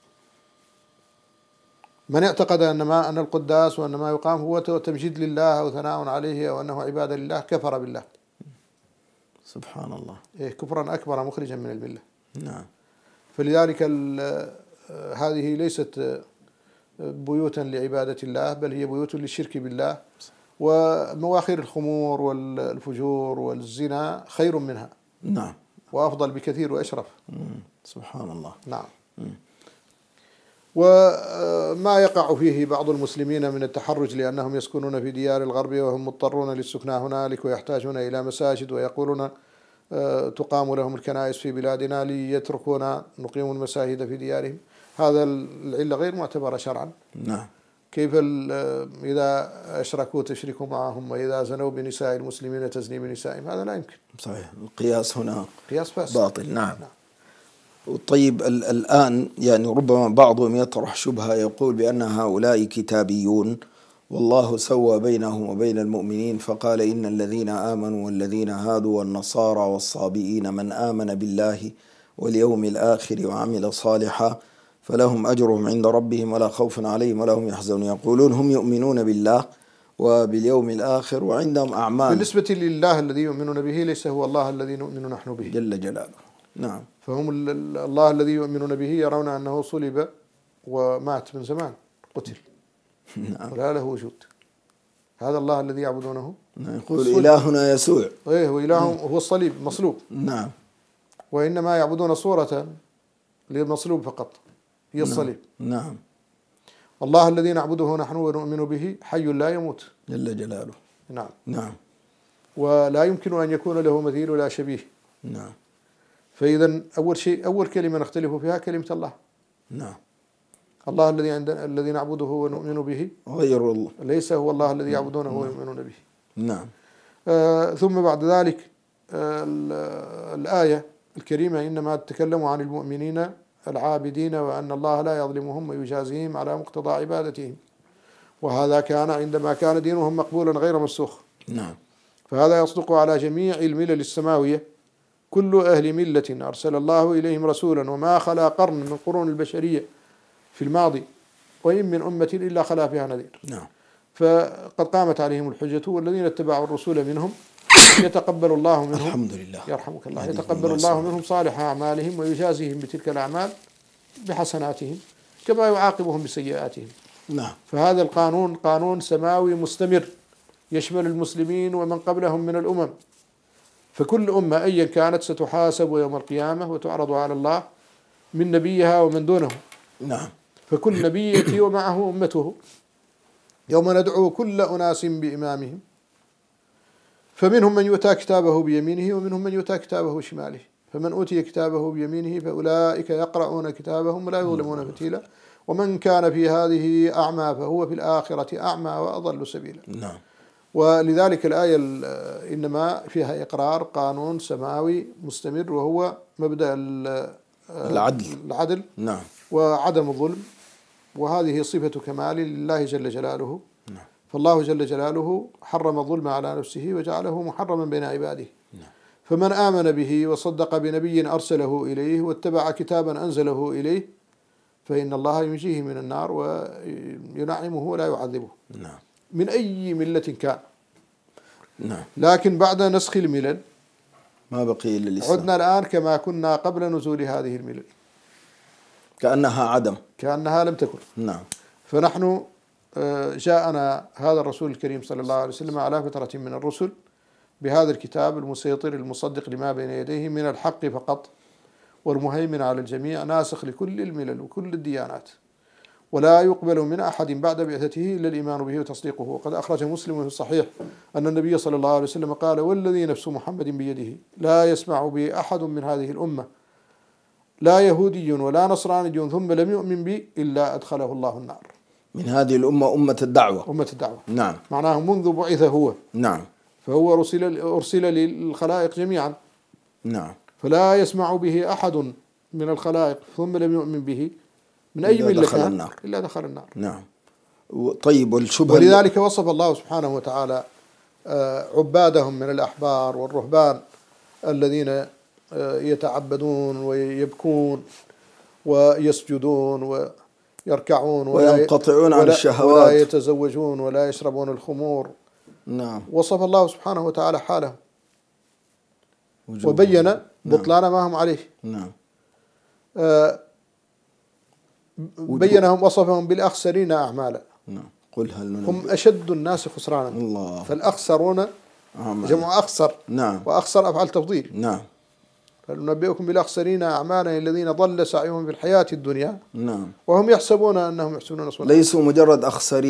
من اعتقد أن القداس وأن ما يقام هو تمجيد لله أو ثناء عليه أو أنه عبادة لله كفر بالله. سبحان الله. كفرا أكبر مخرجا من الملة. نعم. فلذلك هذه ليست بيوتا لعبادة الله، بل هي بيوت للشرك بالله، ومواخر الخمور والفجور والزنا خير منها. نعم. وأفضل بكثير وأشرف. سبحان الله. نعم. وما يقع فيه بعض المسلمين من التحرج لأنهم يسكنون في ديار الغرب وهم مضطرون للسكنى هنالك ويحتاجون إلى مساجد، ويقولون تقام لهم الكنائس في بلادنا ليتركونا نقيم المساجد في ديارهم. هذا العلة غير معتبرة شرعا. نعم. كيف إذا أشركوا تشركوا معهم، وإذا زنوا بنساء المسلمين تزني بنسائهم؟ هذا لا يمكن. صحيح. القياس هنا قياس فاسد باطل. نعم. طيب الآن يعني ربما بعضهم يطرح شبهة يقول بأن هؤلاء كتابيون، والله سوى بينهم وبين المؤمنين فقال إن الذين آمنوا والذين هادوا والنصارى والصابئين من آمن بالله واليوم الآخر وعمل صالحا فلهم أجرهم عند ربهم ولا خوف عليهم ولا هم يحزنون. يقولون هم يؤمنون بالله وباليوم الآخر وعندهم أعمال. بالنسبة لله الذي يؤمنون به ليس هو الله الذي نؤمن نحن به جل جلاله. نعم. فهم الله الذي يؤمنون به يرون أنه صلب ومات من زمان، قتل. نعم. ولا له وجود. هذا الله الذي يعبدونه. يقول إلهنا يسوع. إيه، وإله هو الصليب مصلوب. نعم. وإنما يعبدون صورة للمصلوب فقط، هي الصليب. نعم. الله الذي نعبده نحن ونؤمن به حي لا يموت جل جلاله. نعم. نعم. ولا يمكن أن يكون له مثيل ولا شبيه. نعم. فإذا أول شيء، أول كلمة نختلف فيها كلمة الله. نعم. الله الذي عندنا الذي نعبده ونؤمن به غير الله، ليس هو الله الذي يعبدونه ويؤمنون به. نعم. ثم بعد ذلك الآية الكريمة إنما تتكلم عن المؤمنين العابدين، وأن الله لا يظلمهم ويجازيهم على مقتضى عبادتهم، وهذا كان عندما كان دينهم مقبولا غير مسوخ. نعم. فهذا يصدق على جميع الملل السماوية. كل أهل ملة أرسل الله إليهم رسولا، وما خلا قرن من قرون البشرية في الماضي وإن من أمة إلا خلا فيها نذير. نعم. فقد قامت عليهم الحجة، والذين اتبعوا الرسول منهم يتقبل الله منهم، الحمد لله، يرحمك الله، يتقبل الله منهم صالح أعمالهم ويجازيهم بتلك الأعمال بحسناتهم كما يعاقبهم بسيئاتهم. نعم. فهذا القانون قانون سماوي مستمر يشمل المسلمين ومن قبلهم من الأمم. فكل أمة أيا كانت ستحاسب يوم القيامة وتعرض على الله من نبيها ومن دونه. نعم. فكل نبي يأتي ومعه أمته. يوم ندعو كل أناس بإمامهم، فمنهم من يؤتى كتابه بيمينه ومنهم من يؤتى كتابه بشماله. فمن أوتي كتابه بيمينه فأولئك يقرؤون كتابهم ولا يظلمون فتيلا، ومن كان في هذه أعمى فهو في الآخرة أعمى وأضل سبيلا. نعم. ولذلك الآية إنما فيها إقرار قانون سماوي مستمر، وهو مبدأ العدل نعم. وعدم الظلم، وهذه صفة كمال لله جل جلاله. نعم. فالله جل جلاله حرم الظلم على نفسه وجعله محرما بين عباده. نعم. فمن آمن به وصدق بنبي أرسله إليه واتبع كتابا أنزله إليه فإن الله ينجيه من النار وينعمه ولا يعذبه. نعم. من أي ملة كان. نعم. لكن بعد نسخ الملل ما بقي إلا الإسلام. عدنا الآن كما كنا قبل نزول هذه الملل، كأنها عدم، كأنها لم تكن. نعم. فنحن جاءنا هذا الرسول الكريم صلى الله عليه وسلم على فترة من الرسل بهذا الكتاب المسيطر المصدق لما بين يديه من الحق فقط، والمهيمن على الجميع، ناسخ لكل الملل وكل الديانات، ولا يقبل من أحد بعد بعثته إلا الإيمان به وتصديقه. وقد أخرج مسلم في الصحيح أن النبي صلى الله عليه وسلم قال: والذي نفس محمد بيده لا يسمع به أحد من هذه الأمة، لا يهودي ولا نصراني ثم لم يؤمن بي إلا أدخله الله النار. من هذه الأمة أمة الدعوة. أمة الدعوة. نعم. معناه منذ بعث هو. نعم. فهو أرسل للخلائق جميعا. نعم. فلا يسمع به أحد من الخلائق ثم لم يؤمن به من أي ملة كان إلا دخل النار. نعم. طيب، والشبهة ولذلك وصف الله سبحانه وتعالى عبادهم من الأحبار والرهبان الذين يتعبدون ويبكون ويسجدون ويركعون وينقطعون عن الشهوات ولا يتزوجون ولا يشربون الخمور. نعم. وصف الله سبحانه وتعالى حالهم وبين بطلان ما هم عليه. نعم. بينهم وصفهم بالأخسرين أعمالا. نعم. قل هل هم ننبئ أشد الناس خسرانا. الله. فالأخسرون جمع أخسر. نعم. وأخسر أفعل تفضيل. نعم. فننبئكم بالأخسرين أعمالا الذين ضل سعيهم في الحياة الدنيا نعم. وهم يحسبون أنهم يحسنون صنعا. ليسوا مجرد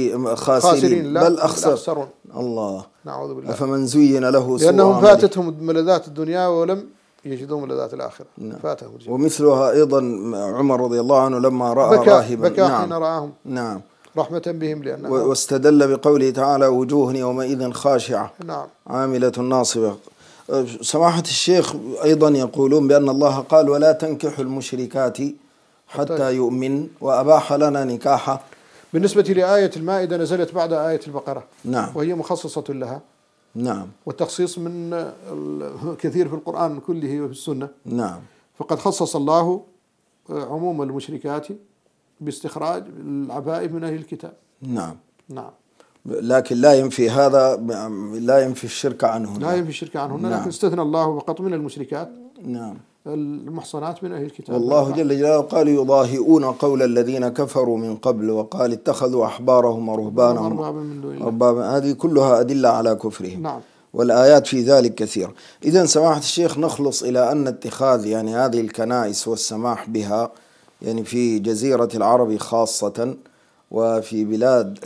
خاسرين لا، بل أخسرون. الله. نعوذ بالله. أفمن زين له سوء لأنهم عمله. فاتتهم ملذات الدنيا ولم يجدوا ملذات الآخرة. نعم. فاتهم الجنة. ومثلها أيضا عمر رضي الله عنه لما رأى راهبا بكى نعم. حين رآهم نعم. رحمة بهم لأنها واستدل بقوله تعالى وجوه يومئذ خاشعة نعم عاملة ناصبة. سماحة الشيخ أيضا يقولون بأن الله قال ولا تنكحوا المشركات حتى يؤمن وأباح لنا نكاحه. بالنسبة لآية المائدة نزلت بعد آية البقرة. نعم. وهي مخصصة لها. نعم. والتخصيص من كثير في القرآن كله وفي السنة. نعم. فقد خصص الله عموم المشركات باستخراج العفائف من أهل الكتاب. نعم. نعم. لكن لا ينفي هذا، لا ينفي الشرك عنهن. لا ينفي الشرك عنهن. نعم. لكن استثنى الله فقط من المشركات نعم المحصنات من أهل الكتاب. والله جل جلاله قال يضاهئون قول الذين كفروا من قبل وقال اتخذوا أحبارهم ورهبانهم أربابا. هذه كلها أدلة على كفرهم. نعم. والآيات في ذلك كثيرة. إذن سماحة الشيخ نخلص إلى أن اتخاذ يعني هذه الكنائس والسماح بها يعني في جزيرة العرب خاصة وفي بلاد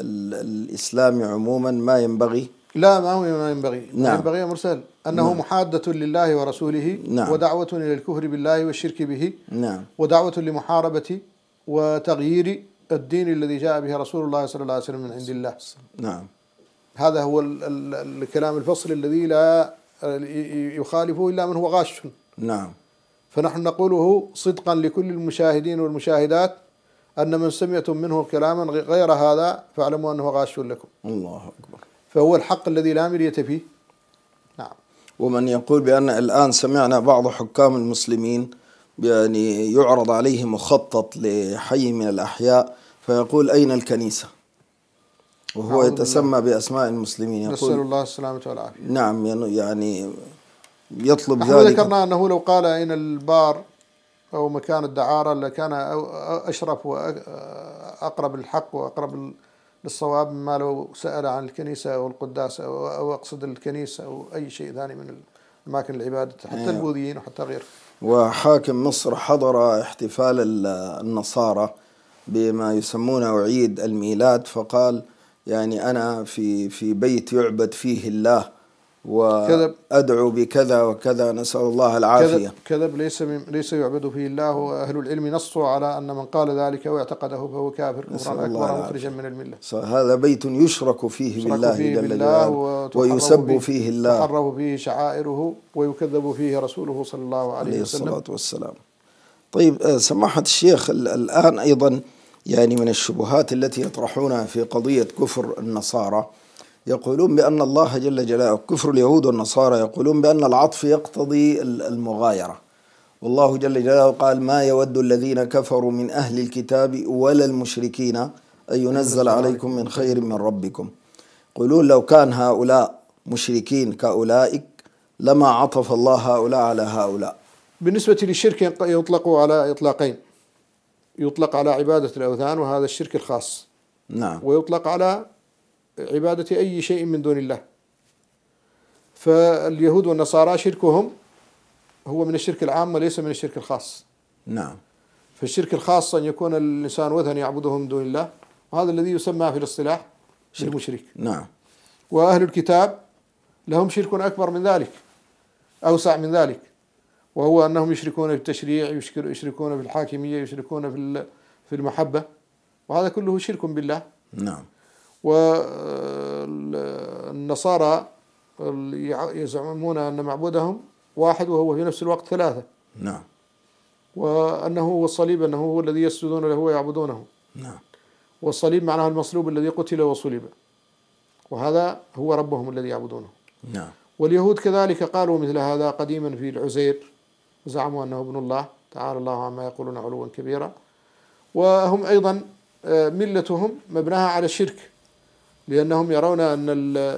الإسلام عموما ما ينبغي. لا، ما ينبغي. نعم. ينبغي يا مرسل أنه نعم. محادة لله ورسوله. نعم. ودعوة إلى الكفر بالله والشرك به. نعم. ودعوة لمحاربة وتغيير الدين الذي جاء به رسول الله صلى الله عليه وسلم من عند الله. نعم. هذا هو الكلام الفصل الذي لا يخالفه إلا من هو غاش. نعم. فنحن نقوله صدقا لكل المشاهدين والمشاهدات أن من سمعتم منه كلاما غير هذا فاعلموا أنه غاش لكم. الله أكبر. فهو الحق الذي لا مرية فيه. نعم. ومن يقول بأن الآن سمعنا بعض حكام المسلمين يعني يعرض عليه مخطط لحي من الأحياء فيقول أين الكنيسة وهو يتسمى بأسماء المسلمين يقول نسأل الله السلامة والعافية. نعم يعني يطلب نحن ذلك. ذكرنا أنه لو قال أين البار أو مكان الدعارة لكان أشرف وأقرب للحق وأقرب للصواب مما لو سأل عن الكنيسة أو القداس أو أقصد الكنيسة أو أي شيء ثاني من أماكن العبادة حتى البوذيين وحتى غيره. وحاكم مصر حضر احتفال النصارى بما يسمونه عيد الميلاد فقال يعني أنا في بيت يعبد فيه الله وأدعو بكذا وكذا نسأل الله العافية. كذب ليس يعبد فيه الله. وأهل العلم نصوا على أن من قال ذلك واعتقده فهو كافر كفرا أكبر مخرجا من الملة. هذا بيت يشرك فيه بالله جل جلاله ويسب فيه الله وتحرف فيه شعائره ويكذب فيه رسوله صلى الله عليه وسلم الصلاة والسلام. طيب سماحة الشيخ الآن أيضا يعني من الشبهات التي يطرحونها في قضية كفر النصارى يقولون بأن الله جل جلاله كفر اليهود والنصارى يقولون بأن العطف يقتضي المغايرة والله جل جلاله قال ما يود الذين كفروا من أهل الكتاب ولا المشركين أن ينزل عليكم من خير من ربكم. يقولون لو كان هؤلاء مشركين كأولئك لما عطف الله هؤلاء على هؤلاء. بالنسبة للشرك يطلق على إطلاقين. يطلق على عبادة الأوثان وهذا الشرك الخاص. نعم. ويطلق على عبادة أي شيء من دون الله. فاليهود والنصارى شركهم هو من الشرك العام وليس من الشرك الخاص. نعم. فالشرك الخاص أن يكون الإنسان وثن يعبده من دون الله وهذا الذي يسمى في الاصطلاح بالمشرك. نعم. وأهل الكتاب لهم شرك أكبر من ذلك أوسع من ذلك وهو أنهم يشركون في التشريع يشركون في الحاكمية يشركون في المحبة وهذا كله شرك بالله. نعم. والنصارى يزعمون أن معبودهم واحد وهو في نفس الوقت ثلاثة. نعم. وأنه هو الصليب أنه هو الذي يسجدون له ويعبدونه. نعم. والصليب معناه المصلوب الذي قتل وصلب وهذا هو ربهم الذي يعبدونه. نعم. واليهود كذلك قالوا مثل هذا قديما في العزير زعموا أنه ابن الله تعالى الله عما يقولون علوا كبيرا. وهم أيضا ملتهم مبناها على الشرك لأنهم يرون أن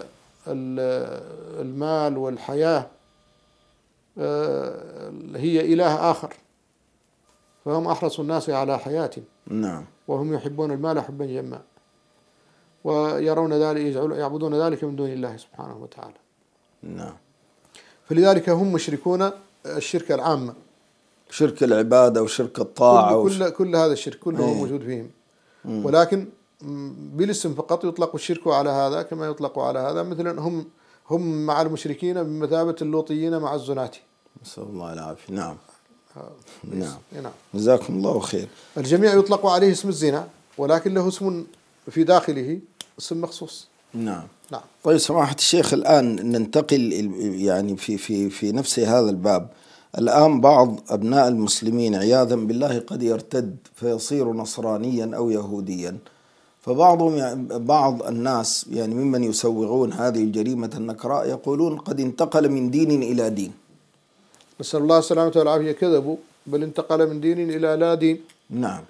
المال والحياة هي إله آخر فهم أحرص الناس على حياة، نعم. وهم يحبون المال حبا جما، ويرون ذلك يعبدون ذلك من دون الله سبحانه وتعالى. نعم. فلذلك هم مشركون الشرك العامة، شرك العبادة وشرك الطاعة كل هذا الشرك كله موجود فيهم. ولكن بالاسم فقط يطلق الشرك على هذا كما يطلق على هذا. مثلا هم مع المشركين بمثابة اللوطيين مع الزناة. نسأل الله العافية. نعم. نعم. جزاكم الله خير. الجميع يطلق عليه اسم الزنا، ولكن له اسم في داخله، اسم مخصوص. نعم. نعم. طيب سماحة الشيخ، الآن ننتقل يعني في نفس هذا الباب. الآن بعض أبناء المسلمين عياذا بالله قد يرتد فيصير نصرانيا أو يهوديا، بعض الناس يعني ممن يسوغون هذه الجريمة النكراء يقولون قد انتقل من دين إلى دين. نسأل الله السلامة والعافية. كذبوا، بل انتقل من دين إلى لا دين. نعم.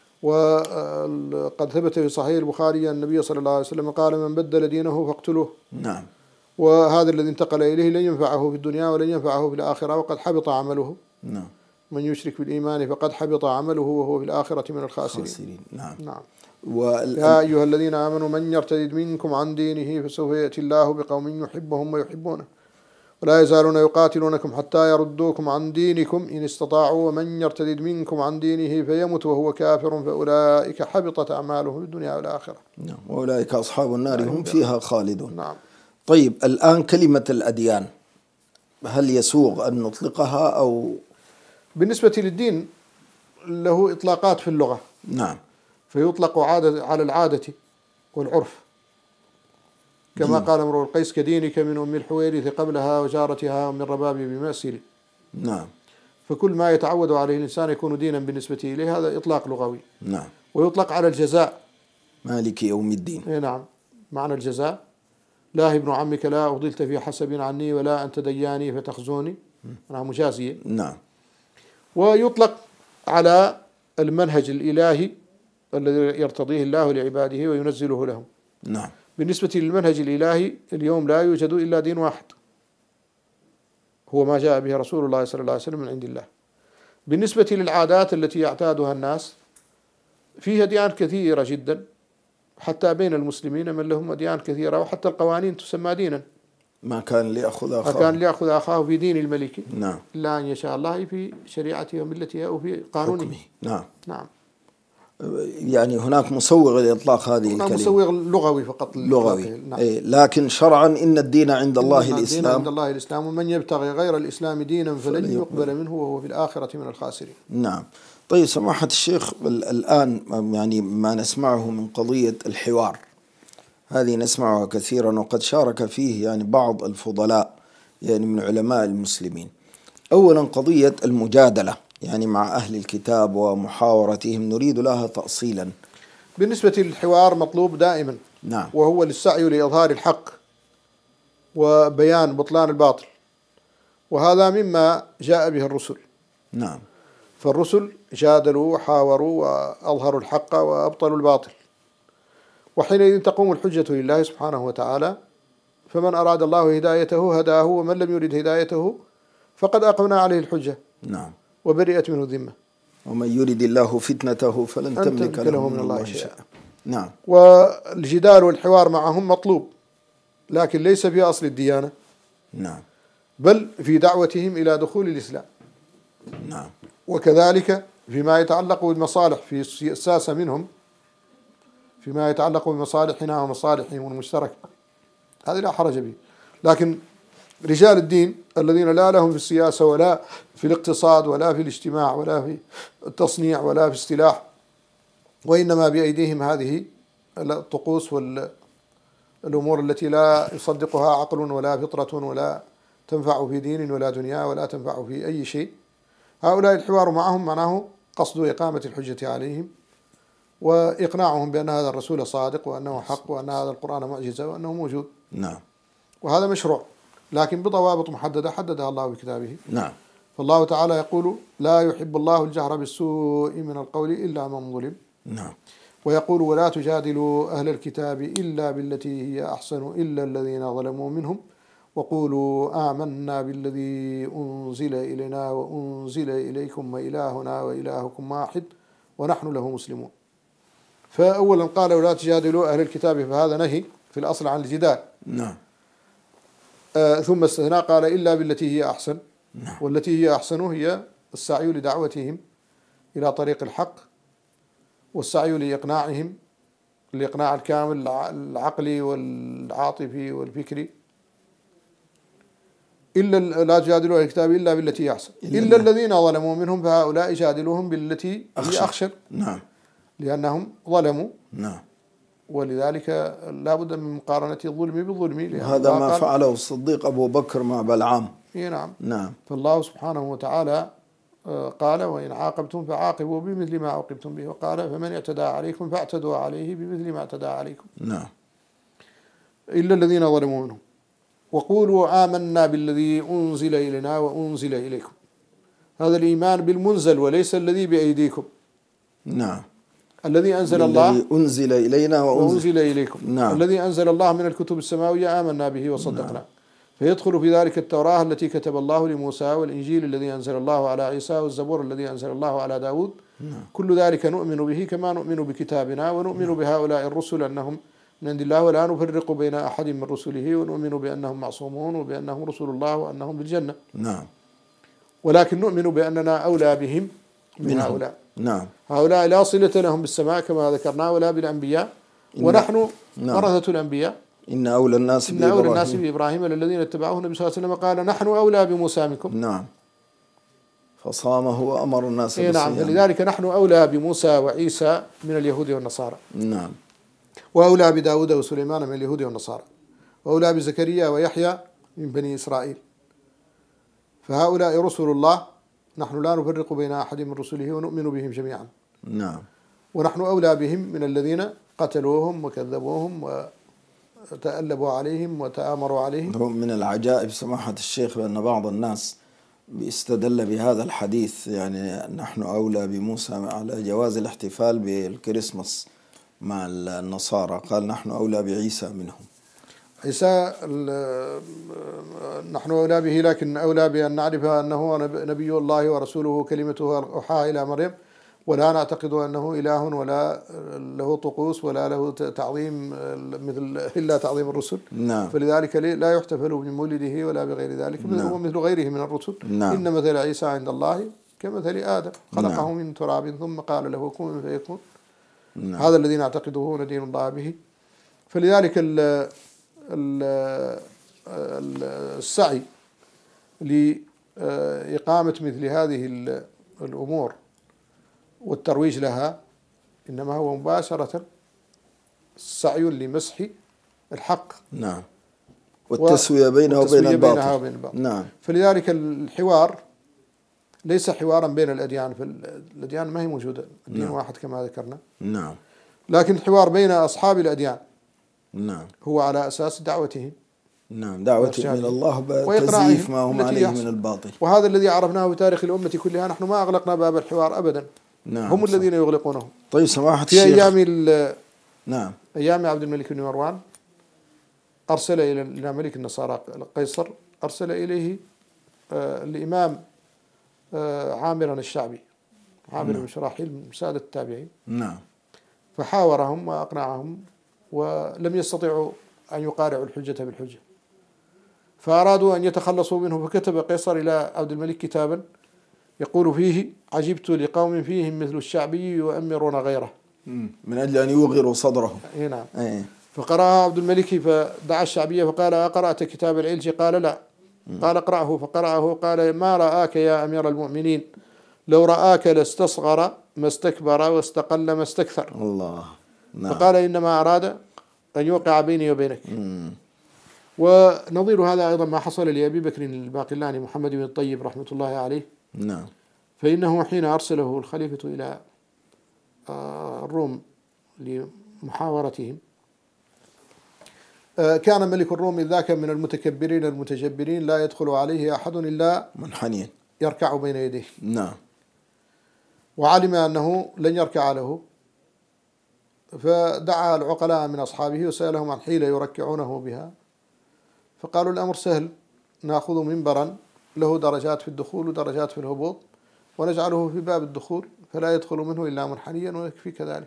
وقد ثبت في صحيح البخاري أن النبي صلى الله عليه وسلم قال: من بدل دينه فاقتلوه. نعم. وهذا الذي انتقل إليه لن ينفعه في الدنيا ولن ينفعه في الآخرة، وقد حبط عمله. نعم. من يشرك بالإيمان فقد حبط عمله وهو في الآخرة من الخاسرين. نعم. نعم. يا أيها الذين آمنوا من يرتد منكم عن دينه فسوف يأتي الله بقوم يحبهم ويحبونه ولا يزالون يقاتلونكم حتى يردوكم عن دينكم إن استطاعوا ومن يرتد منكم عن دينه فيمت وهو كافر فأولئك حبطت أعمالهم في الدنيا والآخرة. نعم. وأولئك أصحاب النار هم فيها خالدون. نعم. طيب الآن كلمة الأديان هل يسوغ أن نطلقها أو؟ بالنسبة للدين له إطلاقات في اللغة. نعم. فيطلق على العادة والعرف، كما قال امرؤ القيس: كدينك من أم الحويرث قبلها وجارتها ومن رباب بمأسر. نعم. فكل ما يتعود عليه الإنسان يكون دينا بالنسبة إليه، هذا إطلاق لغوي. نعم. ويطلق على الجزاء: مالك يوم الدين. نعم، معنى الجزاء: لا ابن عمك لا أفضلت في حسب عني ولا أنت دياني فتخزوني، أنا مجازية. نعم. ويطلق على المنهج الإلهي الذي يرتضيه الله لعباده وينزله لهم. نعم. بالنسبة للمنهج الإلهي اليوم لا يوجد إلا دين واحد، هو ما جاء به رسول الله صلى الله عليه وسلم من عند الله. بالنسبة للعادات التي يعتادها الناس فيها ديان كثيرة جدا، حتى بين المسلمين من لهم أديان كثيرة، وحتى القوانين تسمى دينا. ما كان ليأخذ أخاه في دين الملك. نعم. إلا أن يشاء الله في شريعته وملته أو في قانونه. نعم. نعم. يعني هناك مسوغ لإطلاق هذه الكلمة، مسوغ لغوي فقط. لغوي. نعم. لكن شرعا إن الدين عند الله الإسلام. الدين عند الله الإسلام، ومن يبتغي غير الإسلام دينا فلن يقبل منه وهو في الآخرة من الخاسرين. نعم. طيب سماحة الشيخ، الآن يعني ما نسمعه من قضية الحوار هذه نسمعها كثيرا، وقد شارك فيه يعني بعض الفضلاء يعني من علماء المسلمين. أولا قضية المجادلة يعني مع أهل الكتاب ومحاورتهم، نريد لها تأصيلا. بالنسبة للحوار مطلوب دائما. نعم. وهو السعي لإظهار الحق وبيان بطلان الباطل، وهذا مما جاء به الرسل. نعم. فالرسل جادلوا وحاوروا وأظهروا الحق وأبطلوا الباطل، وحينئذ تقوم الحجة لله سبحانه وتعالى. فمن أراد الله هدايته هداه، ومن لم يرد هدايته فقد أقمنا عليه الحجة. نعم. وبرئت منه ذمة. ومن يرد الله فتنته فلن تملك له من الله شيئا. نعم. والجدال والحوار معهم مطلوب، لكن ليس في أصل الديانة. نعم. بل في دعوتهم إلى دخول الإسلام. نعم. وكذلك فيما يتعلق بالمصالح في الساسة منهم، فيما يتعلق بمصالحنا ومصالحهم المشتركة، هذا لا حرج به. لكن رجال الدين الذين لا لهم في السياسة ولا في الاقتصاد ولا في الاجتماع ولا في التصنيع ولا في السلاح، وإنما بأيديهم هذه الطقوس والأمور التي لا يصدقها عقل ولا فطرة ولا تنفع في دين ولا دنيا ولا تنفع في أي شيء، هؤلاء الحوار معهم معناه قصد إقامة الحجة عليهم وإقناعهم بأن هذا الرسول صادق وأنه حق وأن هذا القرآن معجزة وأنه موجود. نعم. وهذا مشروع، لكن بضوابط محددة حددها الله في كتابه. نعم. فالله تعالى يقول: لا يحب الله الجهر بالسوء من القول إلا من ظلم. نعم. ويقول: ولا تجادلوا أهل الكتاب إلا بالتي هي أحسن إلا الذين ظلموا منهم وقولوا آمنا بالذي أنزل إلينا وأنزل إليكم وإلهنا وإلهكم واحد ونحن له مسلمون. فأولا قال ولا تجادلوا أهل الكتاب، فهذا نهي في الأصل عن الجدال. نعم. ثم استثناء قال إلا بالتي هي أحسن. نعم. والتي هي أحسن هي السعي لدعوتهم إلى طريق الحق، والسعي لإقناعهم الإقناع الكامل العقلي والعاطفي والفكري. إلا لا تجادلوا أهل الكتاب إلا بالتي هي أحسن إلا الذين ظلموا منهم فهؤلاء جادلوهم بالتي هي أخشن. نعم. لأنهم ظلموا. نعم. ولذلك لا بد من مقارنة الظلم بالظلم. هذا ما فعله الصديق أبو بكر مع بلعام. نعم. نعم. فالله سبحانه وتعالى قال وإن عاقبتم فعاقبوا بمثل ما عوقبتم به، وقال فمن اعتدى عليكم فاعتدوا عليه بمثل ما اعتدى عليكم. نعم. إلا الذين ظلموا منهم. وقولوا آمنا بالذي أنزل إلينا وأنزل إليكم. هذا الإيمان بالمنزل وليس الذي بأيديكم. نعم. الذي أنزل الله الذي أنزل إلينا وأنزل إليكم. نعم. الذي أنزل الله من الكتب السماوية آمنا به وصدقنا. نعم. فيدخل في ذلك التوراة التي كتب الله لموسى، والإنجيل الذي أنزل الله على عيسى، والزبور الذي أنزل الله على داود. نعم. كل ذلك نؤمن به كما نؤمن بكتابنا، ونؤمن بهؤلاء الرسل أنهم من عند الله ولا نفرق بين أحد من رسله، ونؤمن بأنهم معصومون وبأنهم رسل الله وأنهم بالجنة. نعم. ولكن نؤمن بأننا أولى بهم من هؤلاء. نعم. هؤلاء لا صلة لهم بالسماء كما ذكرنا ولا بالأنبياء، ونحن ورثة الأنبياء. إن أولى الناس بإبراهيم الذين اتبعوه النبي صلى الله عليه وسلم قال نحن أولى بموسى منكم. نعم. فصامه وأمر الناس بالصيام. نعم. فلذلك نحن أولى بموسى وعيسى من اليهود والنصارى. نعم. وأولى بداود وسليمان من اليهود والنصارى، وأولى بزكريا ويحيى من بني إسرائيل. فهؤلاء رسل الله، نحن لا نفرق بين أحد من رسله ونؤمن بهم جميعا. نعم. ونحن أولى بهم من الذين قتلوهم وكذبوهم وتألبوا عليهم وتآمروا عليهم. من العجائب سماحة الشيخ بأن بعض الناس استدل بهذا الحديث، يعني نحن أولى بموسى على جواز الاحتفال بالكريسماس مع النصارى، قال نحن أولى بعيسى منهم. عيسى نحن أولى به، لكن أولى بأن نعرف أنه نبي الله ورسوله كلمته أوحاها إلى مريم، ولا نعتقد أنه إله ولا له طقوس ولا له تعظيم مثل إلا تعظيم الرسل. نعم. فلذلك لا يحتفل بمولده ولا بغير ذلك. نعم. هو مثل غيره من الرسل. نعم. إن مثل عيسى عند الله كمثل آدم خلقه نعم. من تراب ثم قال له كن فيكون. نعم. هذا الذي نعتقده وندين الله به. فلذلك السعي لإقامة مثل هذه الأمور والترويج لها إنما هو مباشرة سعي لمسح الحق. نعم. والتسوية بينه وبين الباطل. نعم. فلذلك الحوار ليس حوارا بين الأديان، فالأديان ما هي موجودة، الدين نعم. واحد كما ذكرنا. نعم. لكن الحوار بين أصحاب الأديان نعم. هو على أساس دعوتهم. نعم. دعوتهم إلى الله بتزييف ما هم عليه من الباطل. وهذا الذي عرفناه في تاريخ الأمة كلها، نحن ما أغلقنا باب الحوار أبدا. نعم. هم الذين يغلقونه. طيب سماحة في الشيخ، نعم، أيام عبد الملك بن مروان أرسل إلى ملك النصارى قيصر، أرسل إليه الإمام عامر الشعبي، عامر بن شراحيل من سادة التابعين. نعم. فحاورهم وأقنعهم ولم يستطيعوا أن يقارعوا الحجة بالحجة، فأرادوا أن يتخلصوا منه، فكتب قيصر إلى عبد الملك كتابا يقول فيه عجبت لقوم فيهم مثل الشعبي يؤمرون غيره، من أجل أن يوغروا صدره. نعم. فقرأها عبد الملك فدعا الشعبية فقال أقرأت كتاب العلج؟ قال لا. قال اقرأه، فقرأه قال ما رآك يا أمير المؤمنين، لو رآك لاستصغر ما استكبر واستقل ما استكثر. الله. نعم. فقال إنما أراد أن يوقع بيني وبينك. ونظير هذا أيضا ما حصل لأبي بكر الباقلاني محمد بن الطيب رحمة الله عليه. نعم. فإنه حين أرسله الخليفة إلى الروم لمحاورتهم، كان ملك الروم ذاك من المتكبرين المتجبرين لا يدخل عليه أحد إلا منحنيا يركع بين يديه. نعم. وعلم أنه لن يركع له، فدعا العقلاء من أصحابه وسألهم عن حيلة يركعونه بها، فقالوا الأمر سهل، نأخذ منبرا له درجات في الدخول ودرجات في الهبوط ونجعله في باب الدخول فلا يدخل منه إلا منحنيا ويكفي كذلك.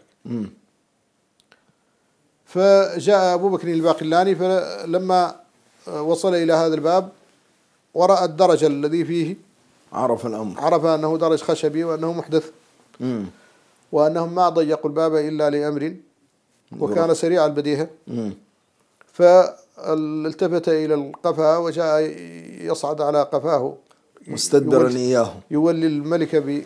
فجاء أبو بكر الباقلاني فلما وصل إلى هذا الباب ورأى الدرج الذي فيه عرف الأمر، عرف أنه درج خشبي وأنه محدث وأنهم ما ضيقوا الباب إلا لأمر، وكان سريع البديهة. فالتفت إلى القفا وجاء يصعد على قفاه مستدبرا إياه، يولي الملك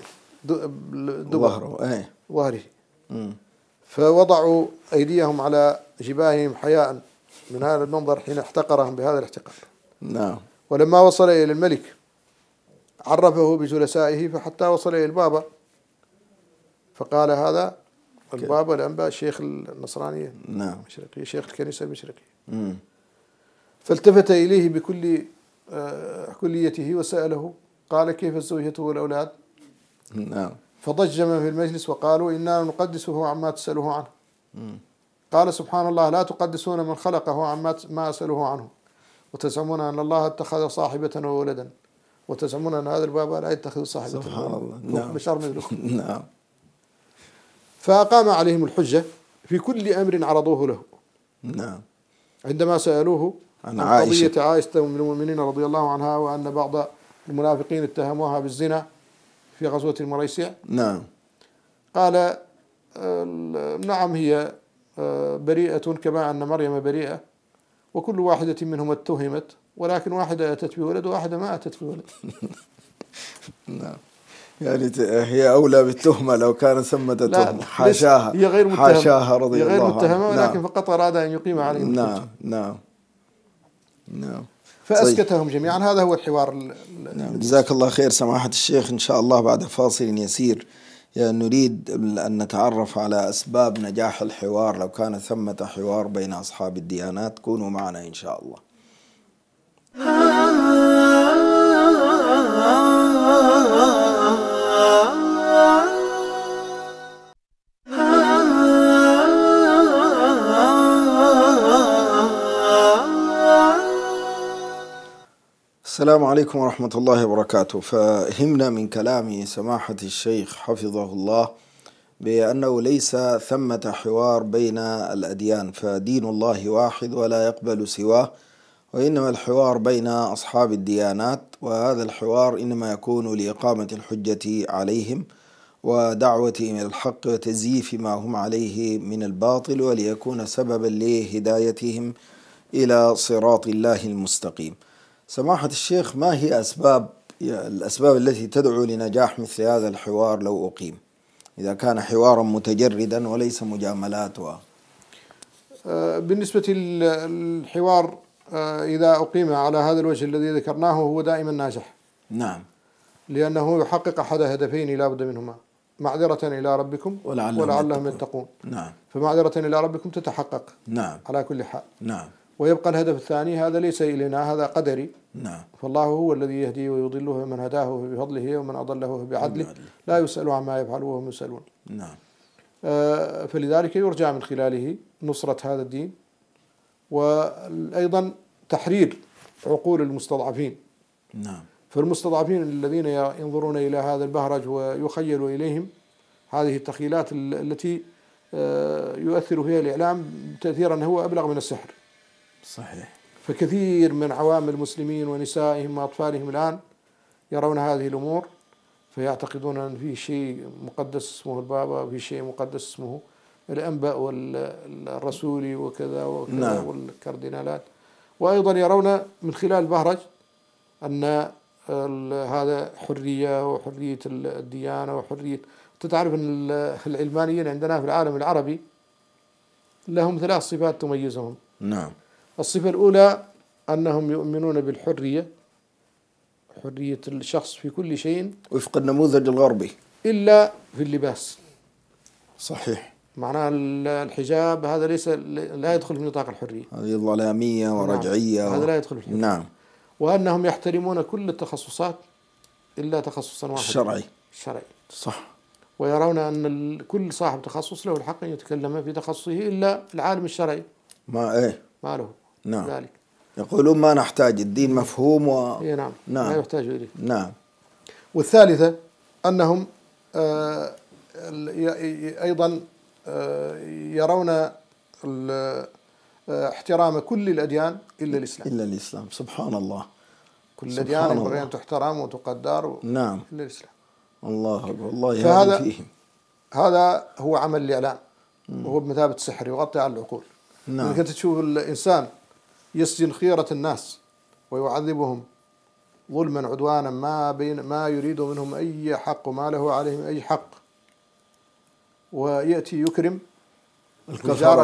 ظهره. فوضعوا أيديهم على جباههم حياء من هذا المنظر حين احتقرهم بهذا الاحتقار. نعم. ولما وصل إلى الملك عرفه بجلسائه فحتى وصل إلى البابا فقال هذا البابا الأنبا شيخ النصرانية، نعم، مشرقي، شيخ الكنيسة المشرقية. فالتفت إليه بكل كليته وسأله قال كيف الزوجة والأولاد؟ نعم. فضج من في المجلس وقالوا إنا نقدسه عما تسأله عنه. قال سبحان الله لا تقدسون من خلقه عما ما أسأله عنه وتزعمون أن الله اتخذ صاحبة وولدا وتزعمون أن هذا البابا لا يتخذ صاحبة. سبحان الله. نعم. بشر مثلكم. نعم. فأقام عليهم الحجة في كل أمر عرضوه له. نعم. عندما سألوه عن قضية عائشة أم المؤمنين رضي الله عنها وأن بعض المنافقين اتهموها بالزنا في غزوة المريسيع. نعم. قال نعم هي بريئة كما أن مريم بريئة وكل واحدة منهم اتهمت ولكن واحدة أتت بولد وواحدة ما أتت بولد. نعم. يعني هي أولى بالتهمة لو كان ثمة تهمة. حاشاها، هي غير متهمة، حاشاها رضي الله عنها. هي غير متهمة ولكن نعم. فقط أراد أن يقيم عليهم الحجة. نعم. نعم. نعم. فأسكتهم جميعا. هذا هو الحوار. نعم. جزاك الله خير سماحة الشيخ. إن شاء الله بعد فاصل يسير نريد أن نتعرف على أسباب نجاح الحوار لو كان ثمة حوار بين أصحاب الديانات. كونوا معنا إن شاء الله. السلام عليكم ورحمة الله وبركاته. فهمنا من كلام سماحة الشيخ حفظه الله بأنه ليس ثمة حوار بين الأديان، فدين الله واحد ولا يقبل سواه، وإنما الحوار بين أصحاب الديانات، وهذا الحوار إنما يكون لإقامة الحجة عليهم ودعوتهم إلى الحق وتزييف ما هم عليه من الباطل وليكون سببا لهدايتهم إلى صراط الله المستقيم. سماحة الشيخ، ما هي الأسباب التي تدعو لنجاح مثل هذا الحوار لو أقيم، إذا كان حوارا متجردا وليس مجاملات بالنسبة للحوار إذا أقيم على هذا الوجه الذي ذكرناه هو دائما ناجح. نعم. لأنه يحقق أحد هدفين لا بد منهما، معذرة إلى ربكم ولعلهم يتقون. نعم. فمعذرة إلى ربكم تتحقق. نعم. على كل حال. نعم. ويبقى الهدف الثاني هذا ليس إلينا، هذا قدري. نعم. فالله هو الذي يهدي ويضله من هداه بفضله ومن أضله بعدله لا يسأل عما يفعل وهم يسألون. نعم. فلذلك يرجى من خلاله نصرة هذا الدين وأيضا تحرير عقول المستضعفين. نعم. فالمستضعفين الذين ينظرون إلى هذا البهرج ويخيل إليهم هذه التخيلات التي يؤثر فيها الإعلام تأثيرا هو أبلغ من السحر. صحيح. فكثير من عوام المسلمين ونسائهم وأطفالهم الآن يرون هذه الأمور فيعتقدون أن في شيء مقدس اسمه البابا، في شيء مقدس اسمه الأنبا والرسولي وكذا وكذا. نعم. والكاردينالات. وأيضا يرون من خلال البهرج أن هذا حرية وحرية الديانة وحرية. تتعرف أن العلمانيين عندنا في العالم العربي لهم 3 صفات تميزهم. نعم. الصفة الأولى أنهم يؤمنون بالحرية، حرية الشخص في كل شيء وفق النموذج الغربي إلا في اللباس. صحيح. معناها الحجاب هذا لا يدخل في نطاق الحرية، هذه ظلامية ورجعية. نعم. هذا لا يدخل في الحرية. نعم. وأنهم يحترمون كل التخصصات إلا تخصصا واحدا الشرعي. صح. ويرون أن كل صاحب تخصص له الحق أن يتكلم في تخصصه إلا العالم الشرعي ما له. نعم. ذلك. يقولون ما نحتاج، الدين مفهوم نعم. نعم. ما يحتاج إليه. نعم. والثالثة أنهم أيضا يرون احترام كل الأديان إلا الإسلام. إلا الإسلام. سبحان الله. كل الأديان ينبغي أن تحترم وتقدر نعم. إلا الإسلام. الله أكبر. الله فهذا يهدي فيهم. هذا هو عمل الإعلام، وهو بمثابة السحر يغطي على العقول. نعم. إنك تشوف الإنسان يسجن خيرة الناس ويعذبهم ظلما عدوانا ما يريد منهم أي حق وما له عليهم أي حق، ويأتي يكرم فجار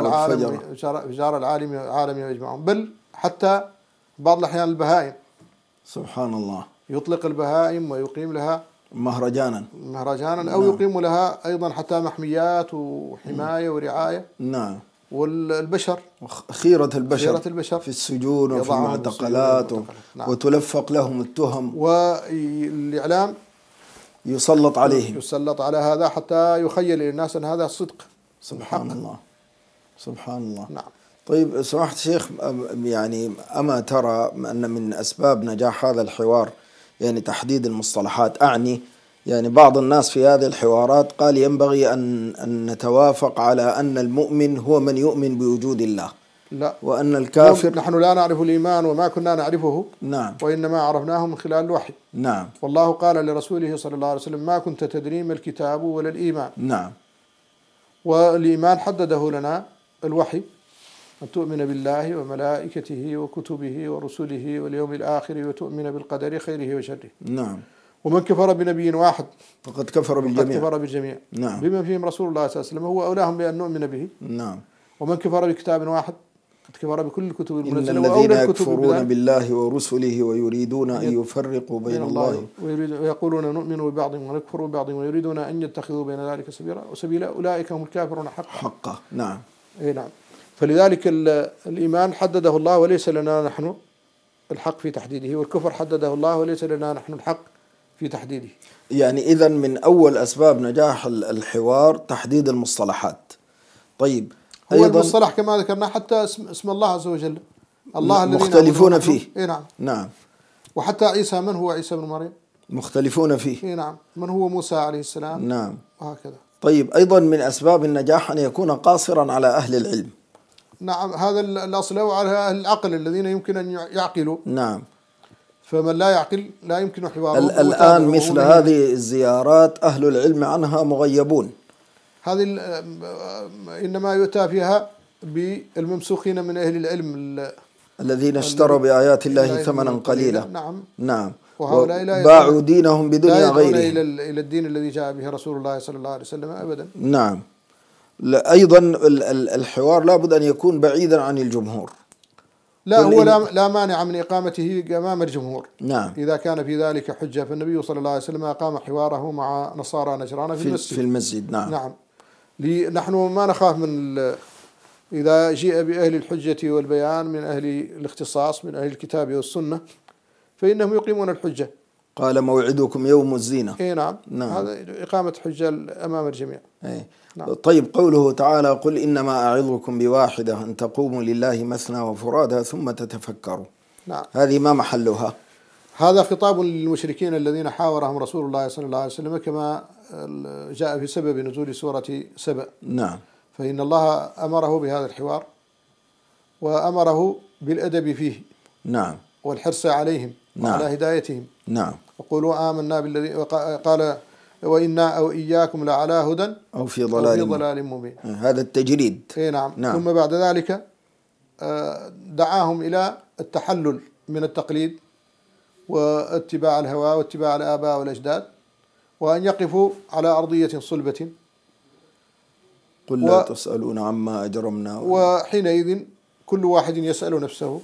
العالم يجمعهم، بل حتى بعض الأحيان البهائم. سبحان الله. يطلق البهائم ويقيم لها مهرجانا أو يقيم لها أيضا حتى محميات وحماية ورعاية. نعم. والبشر خيرة البشر في السجون وفي المعتقلات نعم. وتلفق لهم التهم، والإعلام يسلط عليهم، يسلط على هذا حتى يخيل إلى الناس أن هذا الصدق. سبحان الله. سبحان الله. نعم. طيب سماحة الشيخ، يعني أما ترى أن من أسباب نجاح هذا الحوار يعني تحديد المصطلحات؟ أعني يعني بعض الناس في هذه الحوارات قال ينبغي أن نتوافق على أن المؤمن هو من يؤمن بوجود الله، لا، وأن الكافر نحن لا نعرف الإيمان وما كنا نعرفه. نعم. وإنما عرفناه من خلال الوحي. نعم. والله قال لرسوله صلى الله عليه وسلم ما كنت تدري ما الكتاب ولا الإيمان. نعم. والإيمان حدده لنا الوحي، أن تؤمن بالله وملائكته وكتبه ورسله واليوم الآخر وتؤمن بالقدر خيره وشره. نعم. ومن كفر بنبي واحد فقد كفر بالجميع. نعم. بما فيهم رسول الله صلى الله عليه وسلم هو أولاهم بأن نؤمن به. نعم. ومن كفر بكتاب واحد قد كفر بكل الكتب المنزلة. إن الذين يكفرون بالله ورسله ويريدون أن يفرقوا بين الله ويقولون نؤمن ببعض ونكفر ببعض ويريدون أن يتخذوا بين ذلك سبيلا أولئك هم الكافرون حقا. نعم. أي نعم. فلذلك الإيمان حدده الله وليس لنا نحن الحق في تحديده، والكفر حدده الله وليس لنا نحن الحق في تحديده. يعني إذن من أول أسباب نجاح الحوار تحديد المصطلحات. طيب، هو المصطلح كما ذكرنا حتى اسم الله عز وجل، الله الذين مختلفون فيه. نعم. نعم. وحتى عيسى، من هو عيسى بن مريم؟ مختلفون فيه. نعم. من هو موسى عليه السلام؟ نعم. وهكذا. طيب، أيضا من أسباب النجاح أن يكون قاصرا على أهل العلم. نعم، هذا الأصل، وعلى أهل العقل الذين يمكن أن يعقلوا. نعم. فمن لا يعقل لا يمكن حواره. الآن مثل هذه الزيارات أهل العلم عنها مغيبون. هذه إنما يؤتى فيها بالممسوخين من أهل العلم الذين اشتروا بآيات الله ثمنا قليلا. نعم. نعم. وهؤلاء باعوا دينهم بدنيا غيره، إلى الدين الذي جاء به رسول الله صلى الله عليه وسلم أبدا. نعم. أيضا الحوار لابد أن يكون بعيدا عن الجمهور. لا، هو لا مانع من إقامته أمام الجمهور. نعم. إذا كان في ذلك حجة، فالنبي صلى الله عليه وسلم أقام حواره مع نصارى نجران في المسجد. نعم. نعم. نحن ما نخاف من إذا جيء بأهل الحجة والبيان من أهل الاختصاص من أهل الكتاب والسنة فإنهم يقيمون الحجة. قال موعدكم يوم الزينة. نعم. نعم. هذا إقامة حجة أمام الجميع. نعم. طيب، قوله تعالى قل إنما أعظكم بواحدة أن تقوموا لله مثنى وفرادى ثم تتفكروا. نعم. هذه ما محلها؟ هذا خطاب للمشركين الذين حاورهم رسول الله صلى الله عليه وسلم كما جاء في سبب نزول سورة سبأ. نعم. فإن الله أمره بهذا الحوار وأمره بالأدب فيه. نعم. والحرص عليهم. نعم. وعلى هدايتهم. نعم. وقولوا آمنا بالذي قال وإنا أو إياكم لعلى هدى أو في ضلال مبين. هذا التجريد. نعم. نعم. ثم بعد ذلك دعاهم إلى التحلل من التقليد واتباع الهوى واتباع الآباء والأجداد، وأن يقفوا على أرضية صلبة. قل لا تسألون عما أجرمنا. وحينئذ كل واحد يسأل نفسه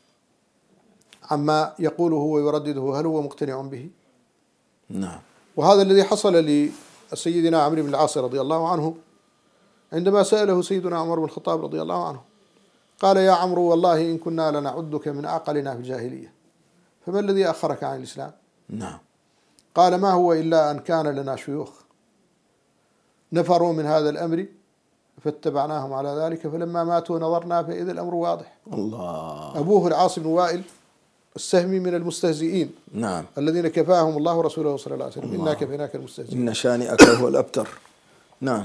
عما يقوله ويردده هل هو مقتنع به؟ نعم. وهذا الذي حصل لسيدنا عمرو بن العاص رضي الله عنه عندما سأله سيدنا عمر بن الخطاب رضي الله عنه، قال يا عمرو والله إن كنا لنعدك من أعقلنا في الجاهلية، فما الذي أخرك عن الإسلام؟ نعم. قال ما هو إلا أن كان لنا شيوخ نفروا من هذا الأمر فاتبعناهم على ذلك فلما ماتوا نظرنا فإذا الأمر واضح. الله. أبوه العاص بن وائل السهمي من المستهزئين نعم. الذين كفاهم الله ورسوله صلى الله عليه وسلم. إنا كفيناك المستهزئين. إن شانئك هو الأبتر. نعم.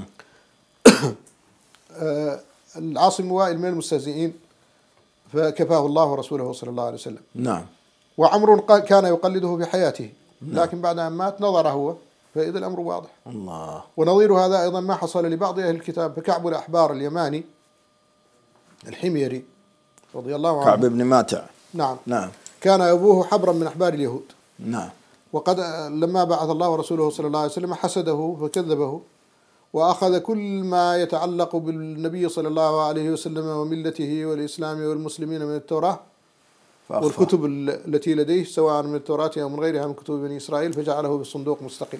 العاص بن وائل من المستهزئين فكفاه الله ورسوله صلى الله عليه وسلم. نعم. وعمر كان يقلده في حياته، لكن بعد أن مات نظر هو فإذا الأمر واضح. الله. ونظير هذا أيضا ما حصل لبعض أهل الكتاب، فكعب الأحبار اليماني الحميري رضي الله عنه، كعب بن ماتع. نعم. نعم. كان أبوه حبرا من أحبار اليهود. نعم. وقد لما بعث الله ورسوله صلى الله عليه وسلم حسده فكذبه، وأخذ كل ما يتعلق بالنبي صلى الله عليه وسلم وملته والإسلام والمسلمين من التوراة والكتب التي لديه سواء من التوراة أو من غيرها من كتب بني إسرائيل، فجعله بالصندوق مستقل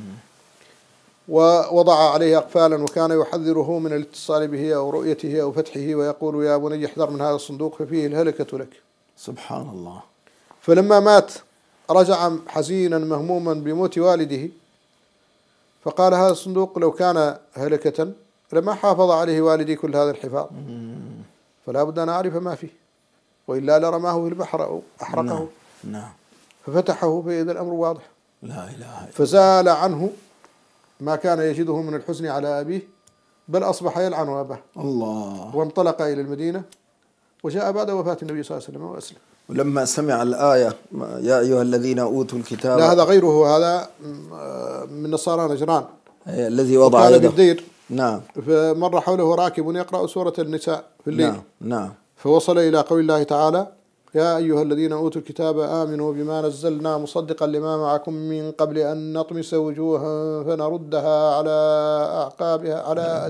ووضع عليه أقفالا، وكان يحذره من الاتصال به أو رؤيته أو فتحه، ويقول يا بني احذر من هذا الصندوق ففيه الهلكة لك. سبحان الله. فلما مات رجع حزينا مهموما بموت والده، فقال هذا الصندوق لو كان هلكة لما حافظ عليه والدي كل هذا الحفاظ، فلا بد أن أعرف ما فيه، وإلا لرماه في البحر أو أحرقه. نعم. ففتحه فإذا الأمر واضح. لا إله إلا الله. فزال عنه ما كان يجده من الحزن على أبيه، بل أصبح يلعن أباه. الله. وانطلق إلى المدينة وجاء بعد وفاة النبي صلى الله عليه وسلم وأسلم. ولما سمع الآية يا أيها الذين أوتوا الكتاب، لا هذا غيره، هذا من نصارى نجران الذي وضع يده بالدير. نعم. فمر حوله راكب يقرأ سورة النساء في الليل. نعم. نعم. فوصل إلى قول الله تعالى يا أيها الذين أوتوا الكتاب آمنوا بما نزلنا مصدقا لما معكم من قبل أن نطمس وجوها فنردها على أعقابها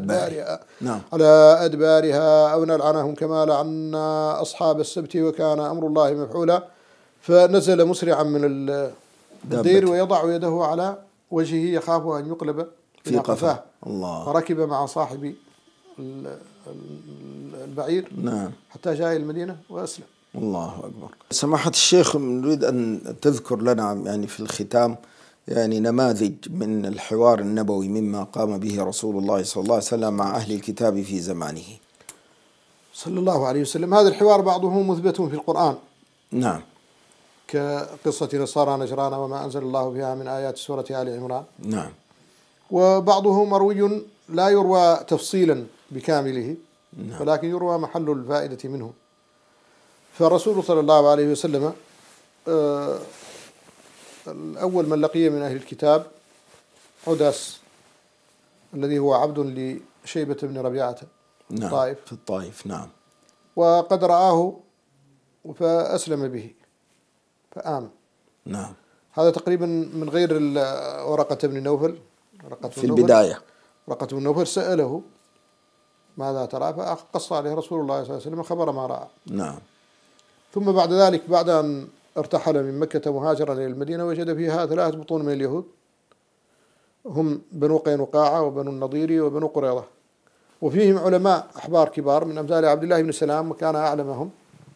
على أدبارها أو نلعنهم كما لعنا أصحاب السبت وكان أمر الله مفعولا. فنزل مسرعا من الدير ويضع يده على وجهه يخاف أن يقلب في قفاه. الله. فركب مع صاحب البعير نعم. حتى جاء إلى المدينة وأسلم. الله أكبر. سماحة الشيخ، نريد أن تذكر لنا يعني في الختام يعني نماذج من الحوار النبوي مما قام به رسول الله صلى الله عليه وسلم مع أهل الكتاب في زمانه صلى الله عليه وسلم. هذا الحوار بعضه مثبت في القرآن. نعم. كقصة نصارى نجران وما أنزل الله فيها من آيات سورة آل عمران. نعم. وبعضه مروي لا يروى تفصيلا بكامله، نعم. ولكن يروى محل الفائدة منه. فالرسول صلى الله عليه وسلم الأول من لقي من أهل الكتاب عداس الذي هو عبد لشيبة بن ربيعة نعم. الطائف في الطائف. نعم. وقد رآه فأسلم به فآمن. نعم. هذا تقريبا من غير ورقة بن نوفل. في البداية ورقة بن نوفل سأله ماذا ترى، فقص عليه رسول الله صلى الله عليه وسلم خبر ما رأى. نعم. ثم بعد ذلك بعد أن ارتحل من مكة مهاجرا إلى المدينة وجد فيها 3 بطون من اليهود، هم بنو قينقاع وبنو النضير وبنو قريظة، وفيهم علماء أحبار كبار من أمثال عبد الله بن سلام وكان أعلمهم،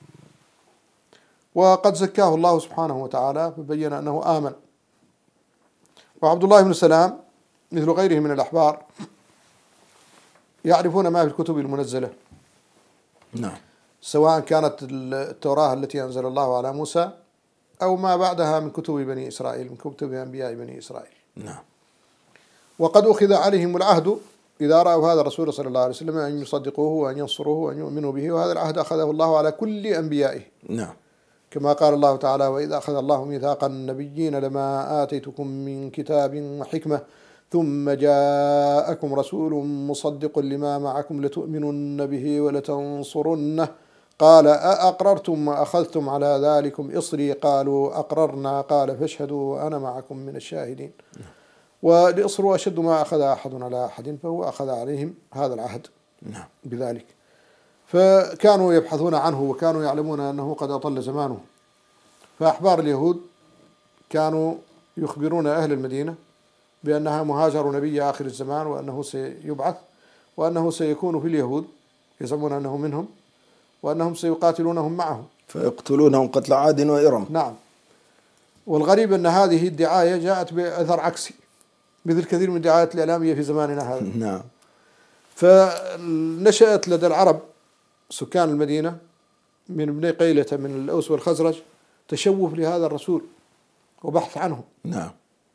وقد زكاه الله سبحانه وتعالى فبين أنه آمن. وعبد الله بن سلام مثل غيره من الأحبار يعرفون ما في الكتب المنزلة. نعم. سواء كانت التوراة التي أنزل الله على موسى أو ما بعدها من كتب بني إسرائيل، من كتب أنبياء بني إسرائيل. نعم. وقد أخذ عليهم العهد إذا رأوا هذا الرسول صلى الله عليه وسلم أن يصدقوه وأن ينصروه وأن يؤمنوا به، وهذا العهد أخذه الله على كل أنبيائه. نعم. كما قال الله تعالى وإذا أخذ الله ميثاق النبيين لما آتيتكم من كتاب وحكمة ثم جاءكم رسول مصدق لما معكم لتؤمنن به ولتنصرنه قال أأقررتم وأخذتم على ذلكم إصري قالوا أقررنا قال فاشهدوا وأنا معكم من الشاهدين. والإصر أشد ما أخذ أحد على أحد، فهو أخذ عليهم هذا العهد بذلك. فكانوا يبحثون عنه وكانوا يعلمون أنه قد أطل زمانه. فأحبار اليهود كانوا يخبرون أهل المدينة بأنها مهاجر نبي آخر الزمان، وأنه سيبعث، وأنه سيكون في اليهود يزعمون أنه منهم، وأنهم سيقاتلونهم معه فيقتلونهم قتل عاد وإرم. نعم. والغريب أن هذه الدعاية جاءت بأثر عكسي مثل كثير من الدعايات الإعلامية في زماننا هذا. نعم. فنشأت لدى العرب سكان المدينة من بني قيلة من الأوس والخزرج تشوف لهذا الرسول وبحث عنه. نعم.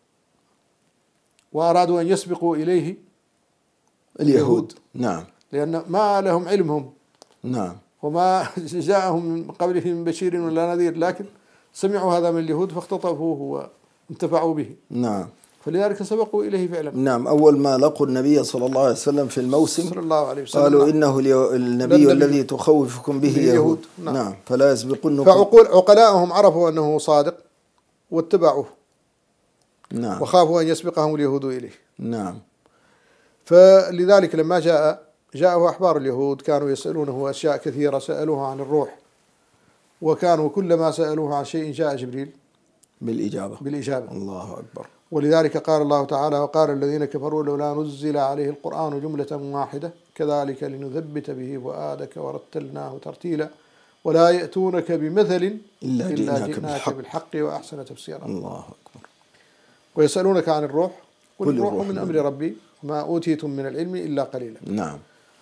وأرادوا أن يسبقوا إليه اليهود. نعم. لأن ما لهم علمهم. نعم. وما جاءهم من قبله من بشير ولا نذير، لكن سمعوا هذا من اليهود فاختطفوه وانتفعوا به. نعم. فلذلك سبقوا إليه فعلا. نعم. أول ما لقوا النبي صلى الله عليه وسلم في الموسم صلى الله عليه وسلم قالوا إنه النبي الذي تخوفكم به يهود. نعم. فلا يسبقنكم. فعقلاءهم عرفوا أنه صادق واتبعوه. نعم. وخافوا أن يسبقهم اليهود إليه. نعم. فلذلك لما جاءه أحبار اليهود كانوا يسألونه أشياء كثيرة، سألوه عن الروح، وكانوا كلما سألوه عن شيء جاء جبريل بالإجابة. الله أكبر. ولذلك قال الله تعالى: وقال الذين كفروا لولا نزل عليه القرآن جملة واحدة كذلك لنثبت به فؤادك ورتلناه ترتيلا ولا يأتونك بمثل إلا جئناك بالحق وأحسن تفسيرا. الله أكبر. ويسألونك عن الروح قل الروح من أمر ربي ما أوتيتم من العلم إلا قليلا. نعم.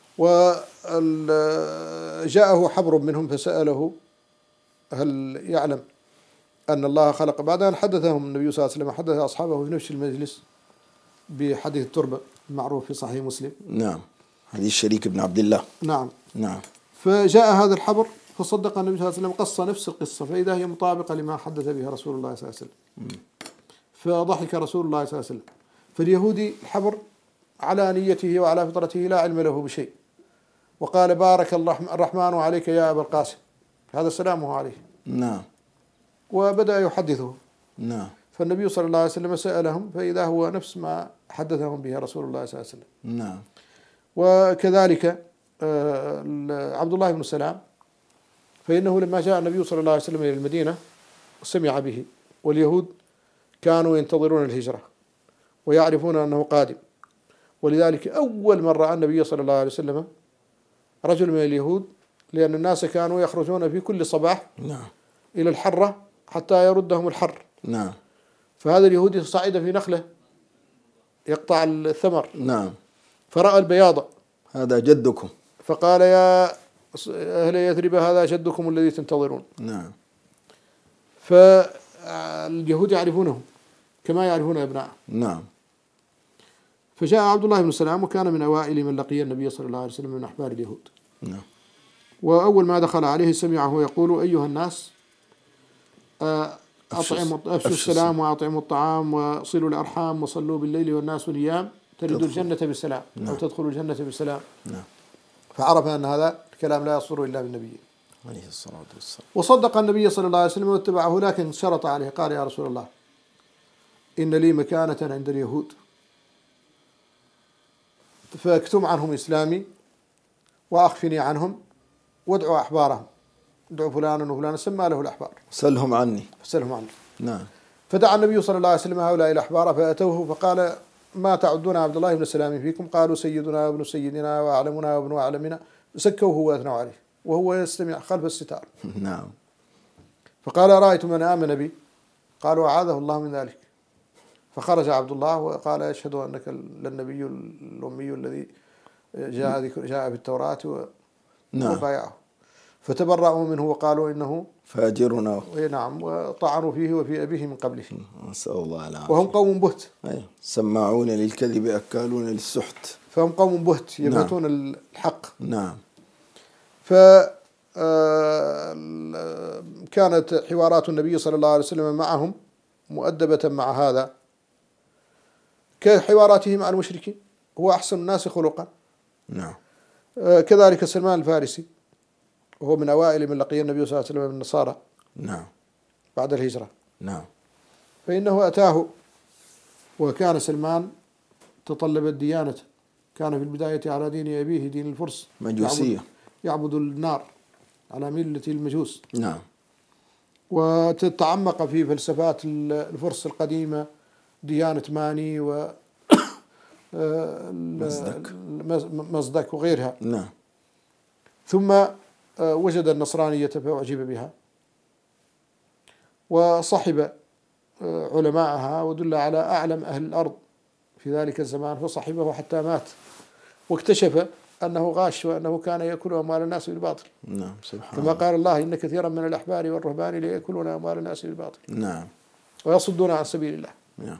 وجاءه حبر منهم فسأله: هل يعلم أن الله خلق؟ بعد أن حدثهم النبي صلى الله عليه وسلم حدث أصحابه في نفس المجلس بحديث التربة المعروف في صحيح مسلم. نعم. حديث شريك بن عبد الله. نعم. نعم. فجاء هذا الحبر فصدق النبي صلى الله عليه وسلم، قص نفس القصة فإذا هي مطابقة لما حدث بها رسول الله صلى الله عليه وسلم. فضحك رسول الله صلى الله عليه وسلم. فاليهودي الحبر على نيته وعلى فطرته لا علم له بشيء، وقال: بارك الرحمن عليك يا أبا القاسم، هذا سلامه عليه. نعم. وبدأ يحدثه. نعم. فالنبي صلى الله عليه وسلم سألهم فإذا هو نفس ما حدثهم به رسول الله صلى الله عليه وسلم. نعم. وكذلك عبد الله بن سلام، فإنه لما جاء النبي صلى الله عليه وسلم إلى المدينة سمع به، واليهود كانوا ينتظرون الهجرة ويعرفون أنه قادم، ولذلك أول من رأى النبي صلى الله عليه وسلم رجل من اليهود، لأن الناس كانوا يخرجون في كل صباح نعم. إلى الحرة حتى يردهم الحر. نعم. فهذا اليهودي صعد في نخلة يقطع الثمر. نعم. فرأى البياض: هذا جدكم. فقال: يا أهل يثرب هذا جدكم الذي تنتظرون. نعم. فاليهود يعرفونه كما يعرفون أبنائهم. نعم. فجاء عبد الله بن سلام وكان من أوائل من لقي النبي صلى الله عليه وسلم من أحبار اليهود. نعم. وأول ما دخل عليه سمعه يقول: أيها الناس، أفشوا السلام وأطعموا الطعام وصلوا الأرحام وصلوا بالليل والناس نيام تلدوا الجنة بالسلام. نعم. أو تدخلوا الجنة بالسلام. نعم. فعرف أن هذا الكلام لا يصدر إلا بالنبي عليه الصلاة والسلام. وصدق النبي صلى الله عليه وسلم واتبعه، لكن شرط عليه، قال: يا رسول الله، إن لي مكانة عند اليهود، فاكتم عنهم إسلامي وأخفني عنهم وادعوا أحبارهم، ادعوا فلانا وفلانا، سمى له الأحبار، سلهم عني. فسلهم عني. نعم. فدعا النبي صلى الله عليه وسلم هؤلاء الأحبار فأتوه فقال: ما تعدون عبد الله بن سلام فيكم؟ قالوا: سيدنا وابن سيدنا وأعلمنا وابن أعلمنا. سكوه وأثنوا عليه وهو يستمع خلف الستار. نعم. فقال: رأيت من آمن بي؟ قالوا: أعاذه الله من ذلك. فخرج عبد الله وقال: أشهد أنك للنبي الأمي الذي جاء في التوراة وبايعه. فتبرأوا منه وقالوا إنه فاجرنا. نعم. وطعنوا فيه وفي أبيه من قبله. نسأل الله العافية. وهم قوم بهت. سماعون للكذب أكالون للسحت. فهم قوم بهت يبهتون. نعم. الحق. نعم. فكانت حوارات النبي صلى الله عليه وسلم معهم مؤدبة مع هذا كحواراته مع المشركين، هو أحسن الناس خلقا. نعم. كذلك سلمان الفارسي، وهو من أوائل من لقي النبي صلى الله عليه وسلم من النصارى. نعم. بعد الهجرة. نعم. فإنه أتاه، وكان سلمان تطلب الديانة، كان في البداية على دين أبيه دين الفرس، مجوسية، يعبد النار على ملة المجوس. نعم. وتتعمق في فلسفات الفرس القديمة، ديانة ماني و مصدق وغيرها. نعم. ثم وجد النصرانية فأعجب بها وصحب علماءها، ودل على أعلم أهل الأرض في ذلك الزمان فصحبه حتى مات، واكتشف أنه غاش وأنه كان يأكل أموال الناس بالباطل. نعم سبحان كما الله. قال الله إن كثيرا من الأحبار والرهبان ليأكلون أموال الناس بالباطل نعم ويصدون عن سبيل الله. نعم.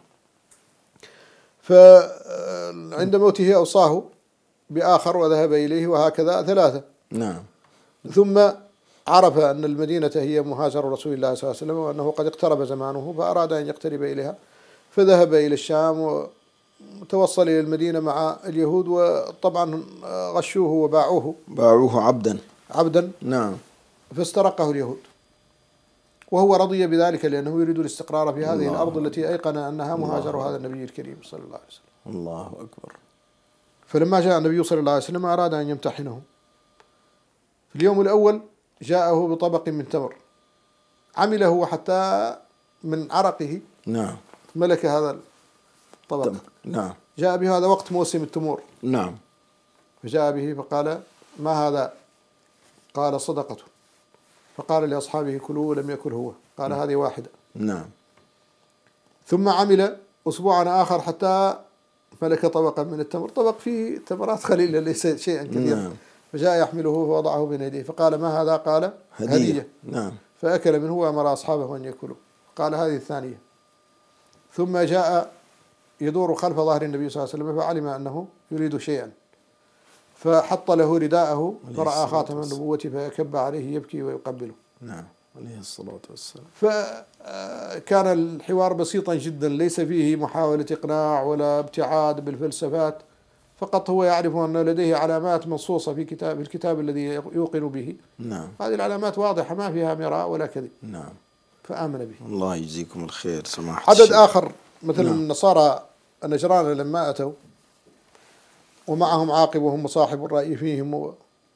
فعند موته أوصاه بآخر وذهب إليه، وهكذا ثلاثة. نعم. ثم عرف أن المدينة هي مهاجر رسول الله صلى الله عليه وسلم، وأنه قد اقترب زمانه، فأراد أن يقترب إليها، فذهب إلى الشام وتوصل إلى المدينة مع اليهود، وطبعا غشوه وباعوه. باعوه عبدا. نعم. فاسترقه اليهود، وهو رضي بذلك لأنه يريد الاستقرار في هذه الأرض التي أيقن أنها مهاجر هذا النبي الكريم صلى الله عليه وسلم. الله أكبر. فلما جاء النبي صلى الله عليه وسلم أراد أن يمتحنه. في اليوم الأول جاءه بطبق من تمر، عمله حتى من عرقه. نعم. ملك هذا الطبق. نعم. جاء به، هذا وقت موسم التمور. نعم. فجاء به فقال: ما هذا؟ قال: صدقة. فقال لأصحابه: كلوا، ولم يأكل هو. قال: هذه واحدة. نعم. ثم عمل أسبوعا آخر حتى ملك طبقا من التمر، طبق فيه تمرات قليلة ليس شيئا كثيرا. نعم. فجاء يحمله فوضعه بين يديه، فقال: ما هذا؟ قال: هدية. نعم. فأكل منه وأمر أصحابه أن يأكلوا. قال: هذه الثانية. ثم جاء يدور خلف ظهر النبي صلى الله عليه وسلم، فعلم أنه يريد شيئا، فحط له رداءه فرأى خاتم النبوة فكب عليه يبكي ويقبله. نعم عليه الصلاة والسلام. فكان الحوار بسيطا جدا، ليس فيه محاولة إقناع ولا ابتعاد بالفلسفات، فقط هو يعرف أن لديه علامات منصوصة في الكتاب الذي يوقن به. نعم. هذه العلامات واضحة ما فيها مراء ولا كذب. نعم. فآمن به. الله يجزيكم الخير سماحة عدد الشيخ. آخر مثل نعم. النصارى النجران لما أتوا ومعهم عاقب وهم صاحب الرأي فيهم،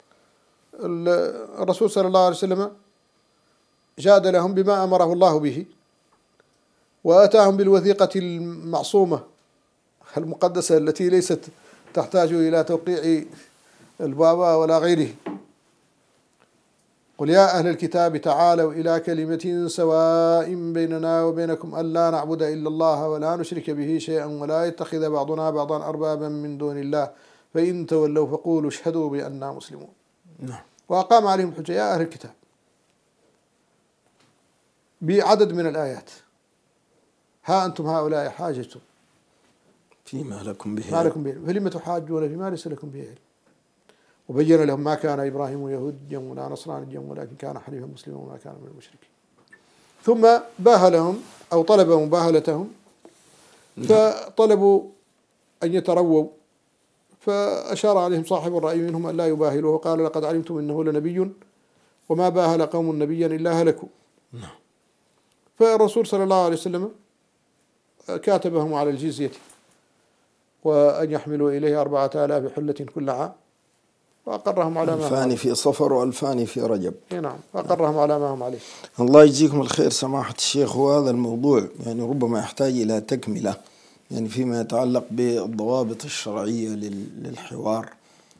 الرسول صلى الله عليه وسلم جادلهم بما أمره الله به، وآتاهم بالوثيقة المعصومة المقدسة التي ليست تحتاج إلى توقيع البابا ولا غيره. قل يا أهل الكتاب تعالوا إلى كلمة سواء بيننا وبينكم ألا نعبد إلا الله ولا نشرك به شيئا ولا يتخذ بعضنا بعضا أربابا من دون الله فإن تولوا فقولوا اشهدوا بأننا مسلمون. نعم. وأقام عليهم حجة يا أهل الكتاب بعدد من الآيات. ها أنتم هؤلاء حاجتم فيما لكم به ما لكم به فلم تحاجون فيما ليس لكم به علم. وبين لهم ما كان إبراهيم يهوديا ولا نصرانيا ولكن كان حنيفا مسلما وما كان من المشركين. ثم باهلهم أو طلب مباهلتهم، فطلبوا أن يترووا، فأشار عليهم صاحب الرأي منهم أن لا يباهلوا، وقال: لقد علمتم إنه لنبي وما باهل قوم نبيا إلا هلكوا. فالرسول صلى الله عليه وسلم كاتبهم على الجزية وأن يحملوا إليه 4000 حلة كل عام، وأقرهم على ما هم ألفان في صفر وألفان في رجب. نعم، وأقرهم على ما هم عليه. الله يجزيكم الخير سماحة الشيخ. وهذا الموضوع يعني ربما يحتاج إلى تكملة، يعني فيما يتعلق بالضوابط الشرعية للحوار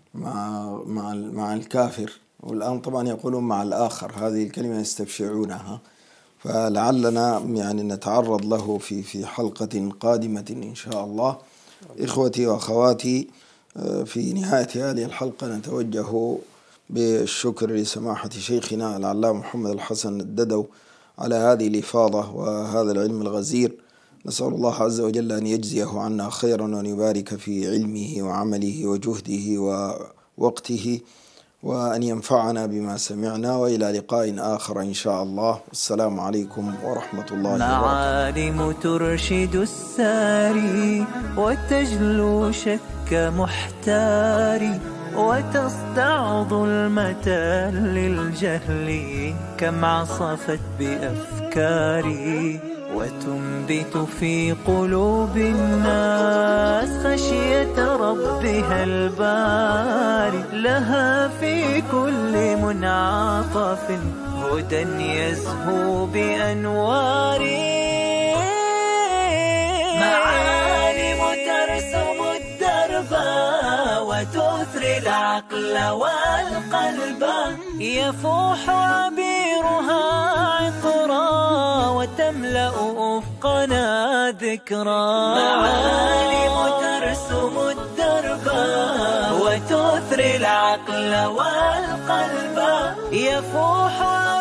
مع الكافر، والآن طبعا يقولون مع الآخر، هذه الكلمة يستبشعونها، فلعلنا يعني نتعرض له في حلقة قادمة إن شاء الله. إخوتي وأخواتي، في نهاية هذه الحلقة نتوجه بالشكر لسماحة شيخنا العلامة محمد الحسن الددو على هذه الإفاضة وهذا العلم الغزير. نسأل الله عز وجل أن يجزيه عنا خيرا وأن يبارك في علمه وعمله وجهده ووقته، وأن ينفعنا بما سمعنا، وإلى لقاء آخر إن شاء الله. السلام عليكم ورحمة الله وبركاته. معالم ترشد الساري وتجلو شك محتاري، وتصدع ظلمة للجهل كم عصفت بأفكاري، وتنبت في قلوب الناس خشية ربها الباري، لها في كل منعطف هدى يزهو بأنواري. معالم ترسم الدرب وتثري العقل والقلب، يفوح عبيرها عطرا وتملأ أفقنا ذكرى. معالم ترسم الدرب وتثري العقل والقلب، يفوح